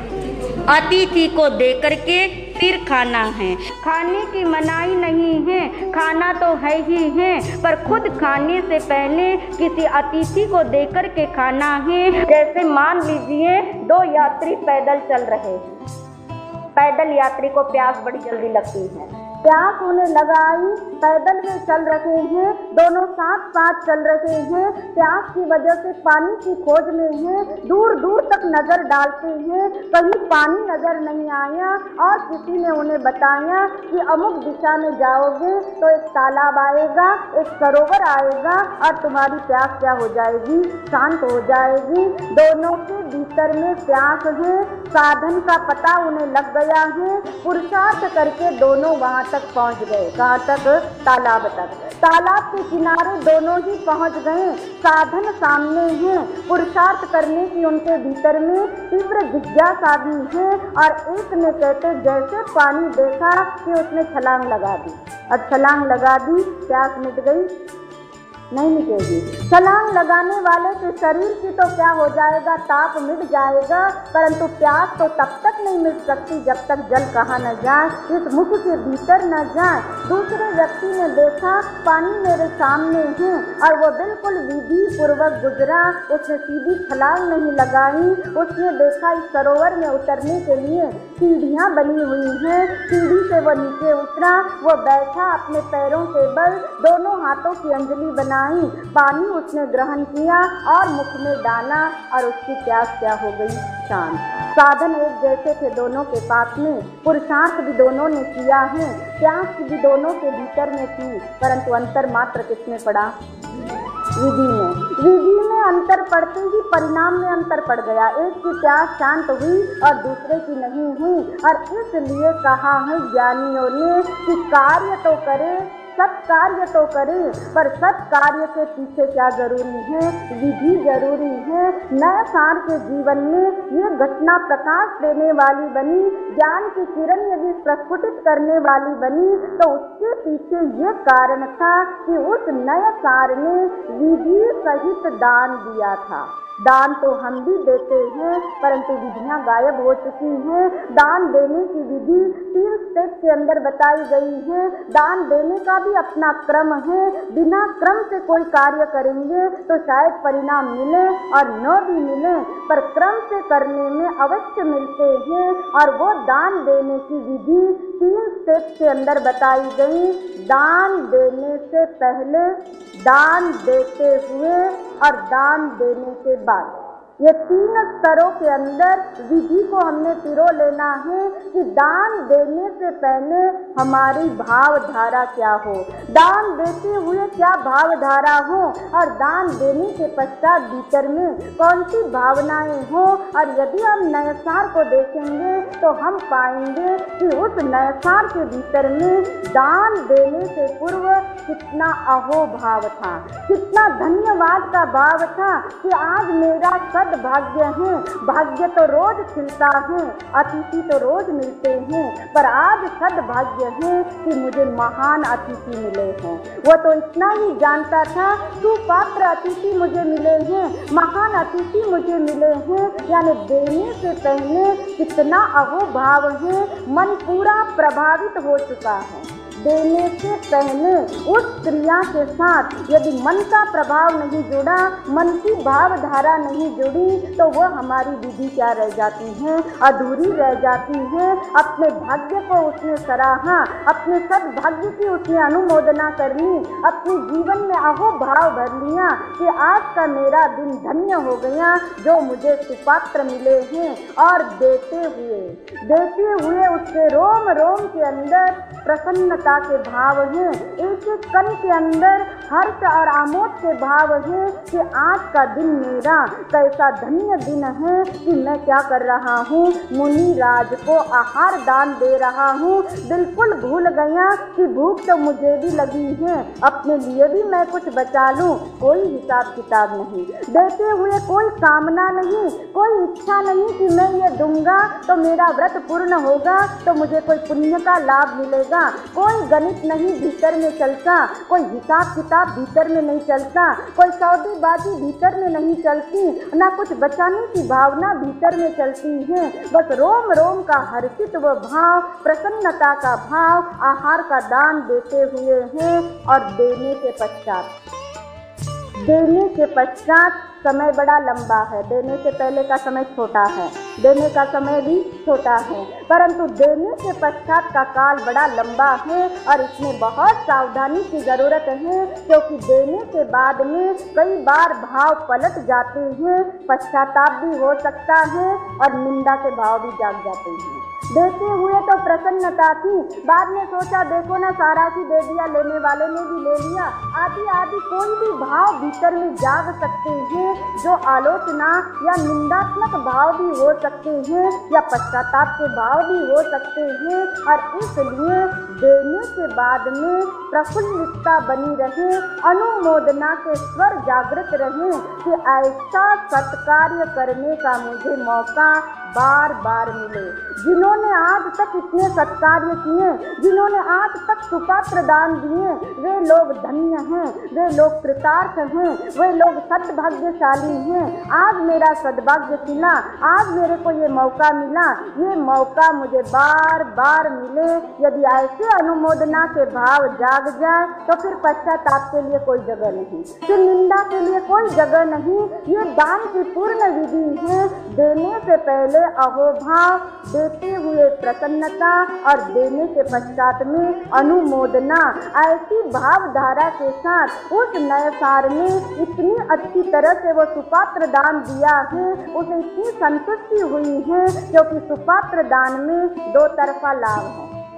अतिथि को देकर के फिर खाना है। खाने की मनाही नहीं है, खाना तो है ही है, पर खुद खाने से पहले किसी अतिथि को देकर के खाना है। जैसे मान लीजिए दो यात्री पैदल चल रहे हैं, पैदल यात्री को प्यास बड़ी जल्दी लगती है, प्यास उन्हें लगाई, पैदल में चल रहे हैं, दोनों साथ साथ चल रहे हैं, प्यास की वजह से पानी की खोज में हैं, दूर दूर तक नजर डालते हैं, कहीं पानी नजर नहीं आया और किसी ने उन्हें बताया कि अमुक दिशा में जाओगे तो एक तालाब आएगा, एक सरोवर आएगा और तुम्हारी प्यास क्या हो जाएगी? शांत हो जाएगी। दोनों के भीतर में प्यास है, साधन का पता उन्हें लग गया है, पुरुषार्थ करके दोनों वहाँ तक पहुंच गए। कहाँ तक? तालाब तक। तालाब के किनारे दोनों ही पहुंच गए, साधन सामने है, पुरुषार्थ करने की उनके भीतर में तीव्र जिज्ञासा भी है और एक ने कहते जैसे पानी देखा कि उसने छलांग लगा दी और छलांग लगा दी, प्यास मिट गई? नहीं मिटेगी। छलांग लगाने वाले के शरीर की तो क्या हो जाएगा? ताप मिट जाएगा, परंतु प्यास तो तब तक नहीं मिट सकती जब तक जल कहाँ न जाए, इस मुख के भीतर न जाए। दूसरे व्यक्ति ने देखा पानी मेरे सामने है और वो बिल्कुल विधि पूर्वक गुजरा, उसने सीधी छलांग नहीं लगाई। उसने देखा इस सरोवर में उतरने के लिए सीढ़ियाँ बनी हुई हैं, सीढ़ी से वो नीचे उतरा, वो बैठा अपने पैरों के बल, दोनों हाथों की अंजलि बना, पानी उसने ग्रहण किया और मुख में डाला और उसकी प्यास क्या हो गई? शांत। साधन एक जैसे थे दोनों के पास में, पुरुषार्थ भी दोनों ने किया है, प्यास भी दोनों के भीतर में थी, परंतु अंतर मात्र किसमें पड़ा? विधि में। विधि में अंतर पड़ते ही परिणाम में अंतर पड़ गया, एक की प्यास शांत हुई और दूसरे की नहीं हुई। और इसलिए कहा है ज्ञानियों ने कि कार्य तो करे सत्कार्य तो करें, पर सत्कार्य के पीछे क्या जरूरी है? विधि जरूरी है। नए सार के जीवन में ये घटना प्रकाश देने वाली बनी, ज्ञान की किरण यदि प्रस्फुटित करने वाली बनी, तो उसके पीछे ये कारण था कि उस नए सार ने विधि सहित दान दिया था। दान तो हम भी देते हैं, परंतु विधियां गायब हो चुकी हैं। दान देने की विधि तीन स्टेप के अंदर बताई गई है। दान देने का भी अपना क्रम है। बिना क्रम से कोई कार्य करेंगे तो शायद परिणाम मिले और न भी मिले, पर क्रम से करने में अवश्य मिलते हैं। और वो दान देने की विधि तीन स्टेप के अंदर बताई गई। दान देने से पहले, दान देते हुए और दान देने के बाद, ये तीन स्तरों के अंदर विधि को हमने पिरो लेना है कि दान देने से पहले हमारी भावधारा क्या हो, दान देते हुए क्या भावधारा हो, और दान देने के पश्चात भीतर में कौन सी भावनाएं हो। और यदि हम नयसार को देखेंगे तो हम पाएंगे कि उस नयसार के भीतर में दान देने से पूर्व कितना अहोभाव था, कितना धन्यवाद का भाव था कि आज मेरा भाग्य है। भाग्य तो रोज खिलता है, अतिथि तो रोज मिलते हैं, पर आज सद्भाग्य है कि मुझे महान अतिथि मिले हैं। वो तो इतना ही जानता था, सुपात्र अतिथि मुझे मिले हैं, महान अतिथि मुझे मिले हैं। यानी देने से पहले कितना अहोभाव है, मन पूरा प्रभावित हो चुका है। देने से पहले उस क्रिया के साथ यदि मन का प्रभाव नहीं जुड़ा, मन की भावधारा नहीं जुड़ी, तो वह हमारी विधि क्या रह जाती है? अधूरी रह जाती है। अपने भाग्य को उसने सराहा, अपने सद्भाग्य की उसने अनुमोदना कर ली, अपने जीवन में अहोभाव भर लिया कि आज का मेरा दिन धन्य हो गया जो मुझे सुपात्र मिले हैं। और देते हुए देते हुए उसके रोम रोम के अंदर प्रसन्नता के भाव हैं, एक एक कण के अंदर हर्ष और आमोद के भाव हैं कि आज का दिन मेरा कैसा धन्य दिन है कि मैं क्या कर रहा हूँ, मुनि राज को आहार दान दे रहा हूँ। बिल्कुल भूल गया कि भूख तो मुझे भी लगी है, अपने लिए भी मैं कुछ बचा लूँ। कोई हिसाब किताब नहीं, देते हुए कोई कामना नहीं, कोई इच्छा नहीं कि मैं ये दूंगा तो मेरा व्रत पूर्ण होगा, तो मुझे कोई पुण्य का लाभ मिलेगा। कोई गणित नहीं भीतर में चलता, कोई हिसाब किताब भीतर में नहीं चलता, कोई सौदेबाजी भीतर में नहीं चलती, ना कुछ बचाने की भावना भीतर में चलती है। बस रोम रोम का हर्षित व भाव, प्रसन्नता का भाव आहार का दान देते हुए है। और देने के पश्चात देने के पश्चात समय बड़ा लंबा है, देने से पहले का समय छोटा है, देने का समय भी छोटा है, परंतु देने के पश्चात का काल बड़ा लंबा है। और इसमें बहुत सावधानी की जरूरत है, क्योंकि देने के बाद में कई बार भाव पलट जाते हैं, पश्चाताप भी हो सकता है और निंदा के भाव भी जाग जाते हैं। देते हुए तो प्रसन्नता थी, बाद में सोचा देखो ना सारा की दे दिया, लेने वाले ने भी ले लिया, आदि आदि कोई भी भाव भीतर में जाग सकते हैं, जो आलोचना या निंदात्मक भाव भी हो सकते हैं या पश्चाताप के भाव भी हो सकते हैं। और इसलिए देने के बाद में प्रफुल्लितता बनी रहे, अनुमोदना के स्वर जागृत रहे कि ऐसा सत्कार्य करने का मुझे मौका बार बार मिले। जिन्होंने आज तक इतने सत्कार्य किए, जिन्होंने आज तक सुपात्र दान दिए, वे लोग धन्य हैं, वे लोग कृतार्थ हैं, वे लोग सद्भाग्यशाली हैं। आज मेरा सद्भाग्य खिला, आज मेरे को ये मौका मिला, ये मौका मुझे बार बार मिले। यदि ऐसे अनुमोदना के भाव जाग जाए तो फिर पश्चाताप के लिए कोई जगह नहीं, फिर निंदा के लिए कोई जगह नहीं। ये दान की पूर्ण विधि है। देने से पहले अहोभाव, देते हुए प्रसन्नता और देने के पश्चात में अनुमोदना, ऐसी भावधारा के साथ उस नए सार ने इतनी अच्छी तरह से वो सुपात्र दान दिया है, उसे इतनी संतुष्टि हुई है, क्योंकि सुपात्र दान में दो तरफा लाभ है।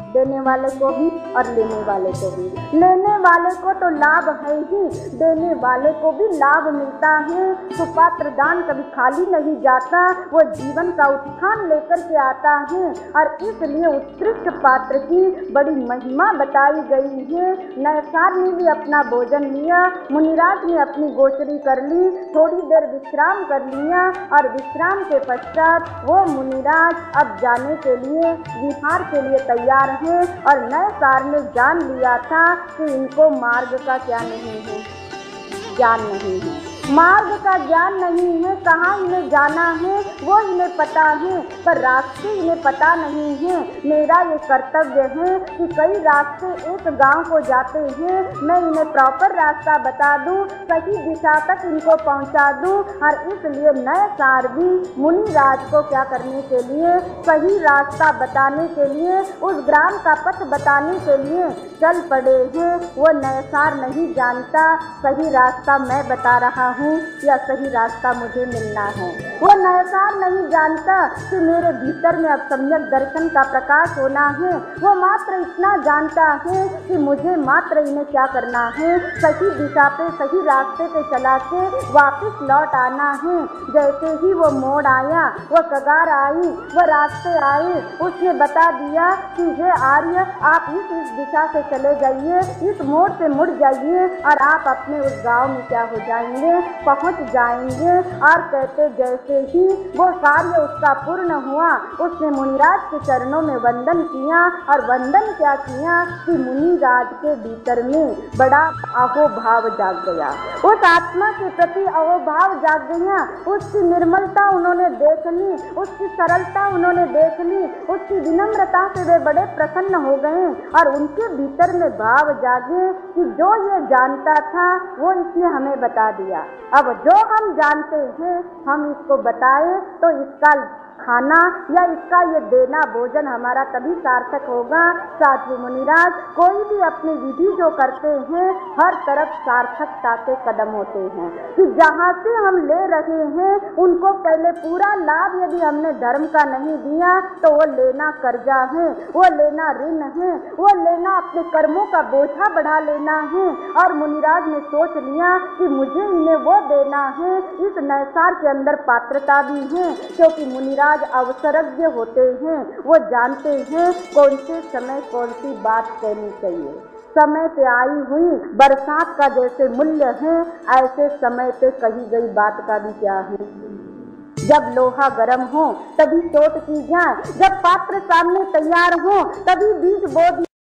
देने वाले को भी और लेने वाले को भी। लेने वाले को तो लाभ है ही, देने वाले को भी लाभ मिलता है। सुपात्र दान कभी खाली नहीं जाता, वो जीवन का उत्थान लेकर के आता है। और इसलिए उत्कृष्ट पात्र की बड़ी महिमा बताई गई है। नैसार ने भी अपना भोजन लिया, मुनिराज ने अपनी गोचरी कर ली, थोड़ी देर विश्राम कर लिया और विश्राम के पश्चात वो मुनिराज अब जाने के लिए विहार के लिए तैयार हैं। और नैसार ने जान लिया था कि इनको मार्ग का क्या नहीं है, ज्ञान नहीं है, मार्ग का ज्ञान नहीं है, कहाँ इन्हें जाना है वो इन्हें पता है पर रास्ते इन्हें पता नहीं है। मेरा ये कर्तव्य है कि कई रास्ते एक गांव को जाते हैं, मैं इन्हें प्रॉपर रास्ता बता दूं, सही दिशा तक इनको पहुंचा दूं। और इसलिए नैसार भी मुनिराज को क्या करने के लिए, सही रास्ता बताने के लिए, उस ग्राम का पथ बताने के लिए चल पड़े हैं। वो नैसार नहीं जानता सही रास्ता मैं बता रहा हूँ या सही रास्ता मुझे मिलना है। वो नैसार नहीं जानता कि मेरे भीतर में अब सम्यक दर्शन का प्रकाश होना है। वो मात्र इतना जानता है कि मुझे मात्र इन्हें क्या करना है, सही दिशा पे सही रास्ते पे चला के वापस लौट आना है। जैसे ही वो मोड़ आया, वो कगार आई, वो रास्ते आए, उसने बता दिया कि ये आर्य आप इस इस दिशा से चले जाइए, इस मोड़ से मुड़ जाइए और आप अपने उस गांव में क्या हो जाएंगे, पहुंच जाएंगे। और कहते जैसे ही वो कार्य उसका पूर्ण हुआ, उसने मुनिराज के चरणों में वंदन किया। और वंदन क्या किया कि मुनिराज के भीतर में बड़ा अहोभाव जाग गया, उस आत्मा के प्रति अहोभाव जाग गया। उसकी निर्मलता उन्होंने देख ली, उसकी सरलता उन्होंने देख ली, उसकी विनम्रता से वे बड़े प्रसन्न हो गए। और उनके भीतर में भाव जागे कि जो ये जानता था वो इसने हमें बता दिया, अब जो हम जानते हैं हम इसको बताएं तो इसका खाना या इसका ये देना भोजन हमारा तभी सार्थक होगा। साधु मुनिराज कोई भी अपनी विधि जो करते हैं हर तरफ सार्थकता के कदम होते हैं कि जहाँ से हम ले रहे हैं उनको पहले पूरा लाभ यदि हमने धर्म का नहीं दिया तो वो लेना कर्जा है, वो लेना ऋण है, वो लेना अपने कर्मों का बोझा बढ़ा लेना है। और मुनिराज ने सोच लिया कि मुझे इन्हें वो देना है। इस नैसार के अंदर पात्रता भी है क्योंकि मुनिराज अवसरज्ञ होते हैं, वो जानते हैं कौन से समय कौन सी बात कहनी चाहिए। समय पे आई हुई बरसात का जैसे मूल्य है, ऐसे समय पे कही गई बात का भी क्या है। जब लोहा गर्म हो तभी चोट की जाए, जब पात्र सामने तैयार हो तभी बीज बो